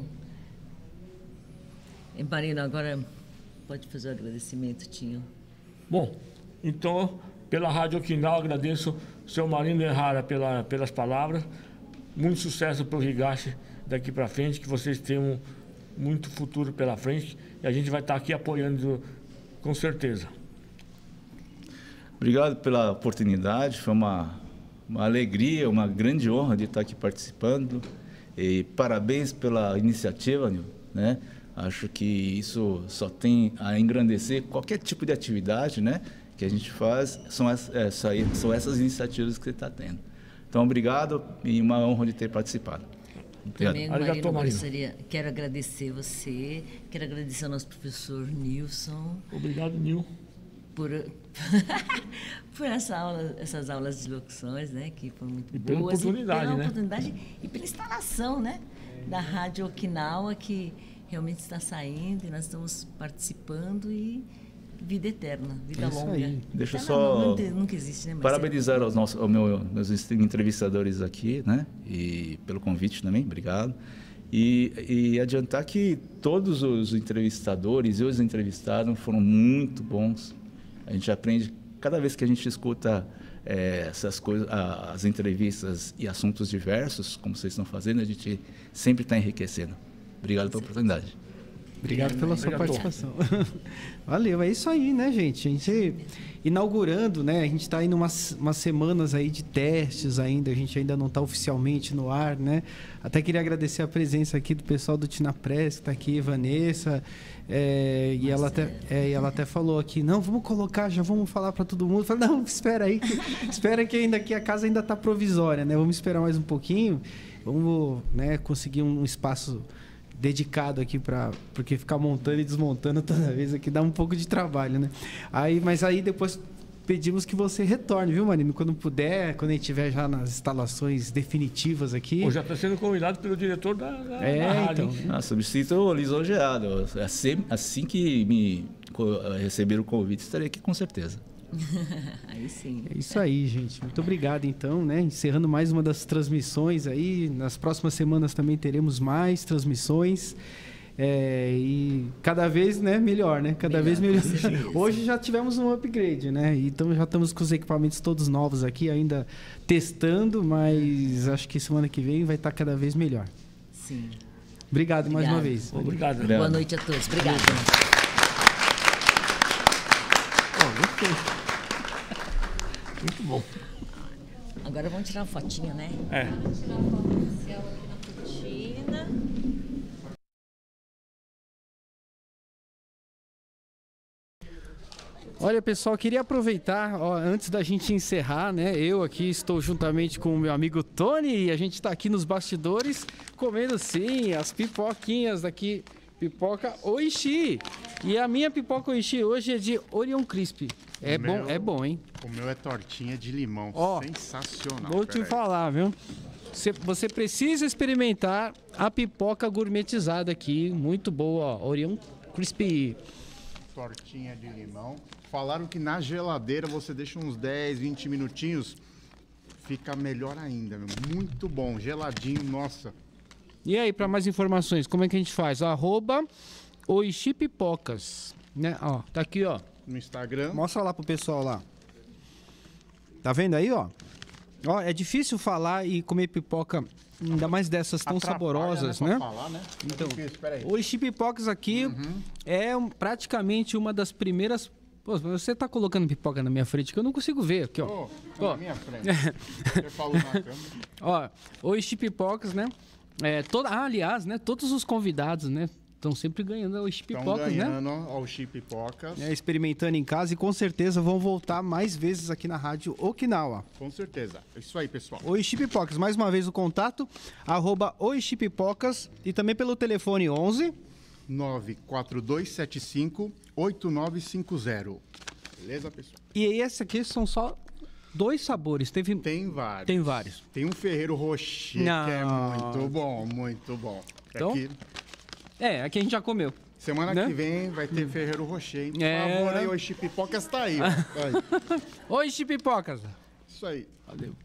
e Marina, agora pode fazer o agradecimento, Tinho. Bom, então, pela Rádio Okinawa, agradeço o seu Marino Errara pela, pelas palavras. Muito sucesso para o Higashi daqui para frente, que vocês tenham muito futuro pela frente. E a gente vai estar aqui apoiando com certeza. Obrigado pela oportunidade, foi uma, uma alegria, uma grande honra de estar aqui participando. E parabéns pela iniciativa, né? Acho que isso só tem a engrandecer qualquer tipo de atividade, né, que a gente faz, são, as, é, são essas iniciativas que você está tendo. Então, obrigado e uma honra de ter participado. Obrigado. Também, Marino, gostaria, quero agradecer você, quero agradecer ao nosso professor Nilson. Obrigado, Nil. Por, por essa aula, essas aulas de locuções, né, que foram muito e pela boas. Oportunidade, e pela né? oportunidade e pela instalação, né, da Rádio Okinawa, que realmente está saindo e nós estamos participando e vida eterna, vida é isso longa. Aí. Deixa eu Ela só não, não, nunca existe, né, parabenizar aos nossos, aos meus, meus entrevistadores aqui, né? E pelo convite também, obrigado. E, e adiantar que todos os entrevistadores e os entrevistados foram muito bons. A gente aprende, cada vez que a gente escuta é, essas coisas, as entrevistas e assuntos diversos, como vocês estão fazendo, a gente sempre está enriquecendo. Obrigado pela oportunidade. Obrigado pela sua Obrigado. participação. Valeu, é isso aí, né, gente? A gente inaugurando, né? A gente está indo umas, umas semanas aí de testes ainda, a gente ainda não está oficialmente no ar, né? Até queria agradecer a presença aqui do pessoal do Tina Press, que está aqui, Vanessa, é, e, ela até, é, e ela até falou aqui, não, vamos colocar, já vamos falar para todo mundo. Eu falei, não, espera aí, que, espera que ainda que a casa ainda está provisória, né? Vamos esperar mais um pouquinho, vamos, né, conseguir um espaço dedicado aqui para porque ficar montando e desmontando toda vez aqui dá um pouco de trabalho, né? Aí, mas aí depois pedimos que você retorne, viu, Marino? Quando puder, quando a gente estiver já nas instalações definitivas aqui. Pô, já está sendo convidado pelo diretor da, da, é, da rádio. Então. Ah, substituto lisonjeado. Assim, assim que me receber o convite, estarei aqui com certeza. Aí sim. É isso aí, gente. Muito obrigado, então, né? Encerrando mais uma das transmissões aí. Nas próximas semanas também teremos mais transmissões. É, e cada vez, né, melhor, né? Cada melhor, vez melhor. Hoje já tivemos um upgrade, né? Então já estamos com os equipamentos todos novos aqui, ainda testando, mas acho que semana que vem vai estar cada vez melhor. Sim. Obrigado, Obrigado. mais uma vez. Obrigado. Obrigado. Boa noite a todos. Obrigado. Oh, gostei. Muito bom. Agora vamos tirar uma fotinha, né? É. Vamos tirar uma foto oficial aqui na cortina. Olha, pessoal, queria aproveitar, ó, antes da gente encerrar, né? Eu aqui estou juntamente com o meu amigo Tony e a gente está aqui nos bastidores comendo, sim, as pipoquinhas daqui. Pipoca Oishi. E a minha pipoca Oishi hoje é de Orion Crisp. É bom, meu, é bom, hein? O meu é tortinha de limão. Ó, sensacional. Vou te falar, viu? Você, você precisa experimentar a pipoca gourmetizada aqui. Muito boa, ó. Orion Crisp. Tortinha de limão. Falaram que na geladeira você deixa uns dez, vinte minutinhos. Fica melhor ainda, meu. Muito bom. Geladinho, nossa. E aí, para mais informações, como é que a gente faz? Arroba Oishi Pipocas, né? Ó, tá aqui, ó. No Instagram. Mostra lá pro pessoal lá. Tá vendo aí, ó? Ó, é difícil falar e comer pipoca, ainda mais dessas tão Atrapalha, saborosas, né? né? Falar, né? Então, espera aí. Oishi Pipocas aqui uhum. é um, praticamente uma das primeiras... Pô, você tá colocando pipoca na minha frente que eu não consigo ver aqui, ó. Oh, ó. Na minha frente. Você falou na câmera. Ó, Oishi Pipocas, né? É, toda, ah, aliás, né? Todos os convidados, né? Estão sempre ganhando o Chip Pipocas, né? Estão ganhando o Chip Pipocas. É, experimentando em casa e com certeza vão voltar mais vezes aqui na Rádio Okinawa. Com certeza. É isso aí, pessoal. Oishi Pipocas, mais uma vez o contato, arroba Oishi Pipocas e também pelo telefone onze... nove quatro dois sete cinco oito nove cinco zero. Beleza, pessoal? E esse aqui são só... Dois sabores. Teve... Tem vários. Tem vários. Tem um Ferreiro Rocher, Não. que é muito bom, muito bom. Então, aqui... É, aqui a gente já comeu. Semana né? que vem vai ter Ferreiro Rocher, hein? Por É. favor, aí, o Chipipocas tá aí. Ó. Tá aí. Oi, Chipipocas. Isso aí. Valeu.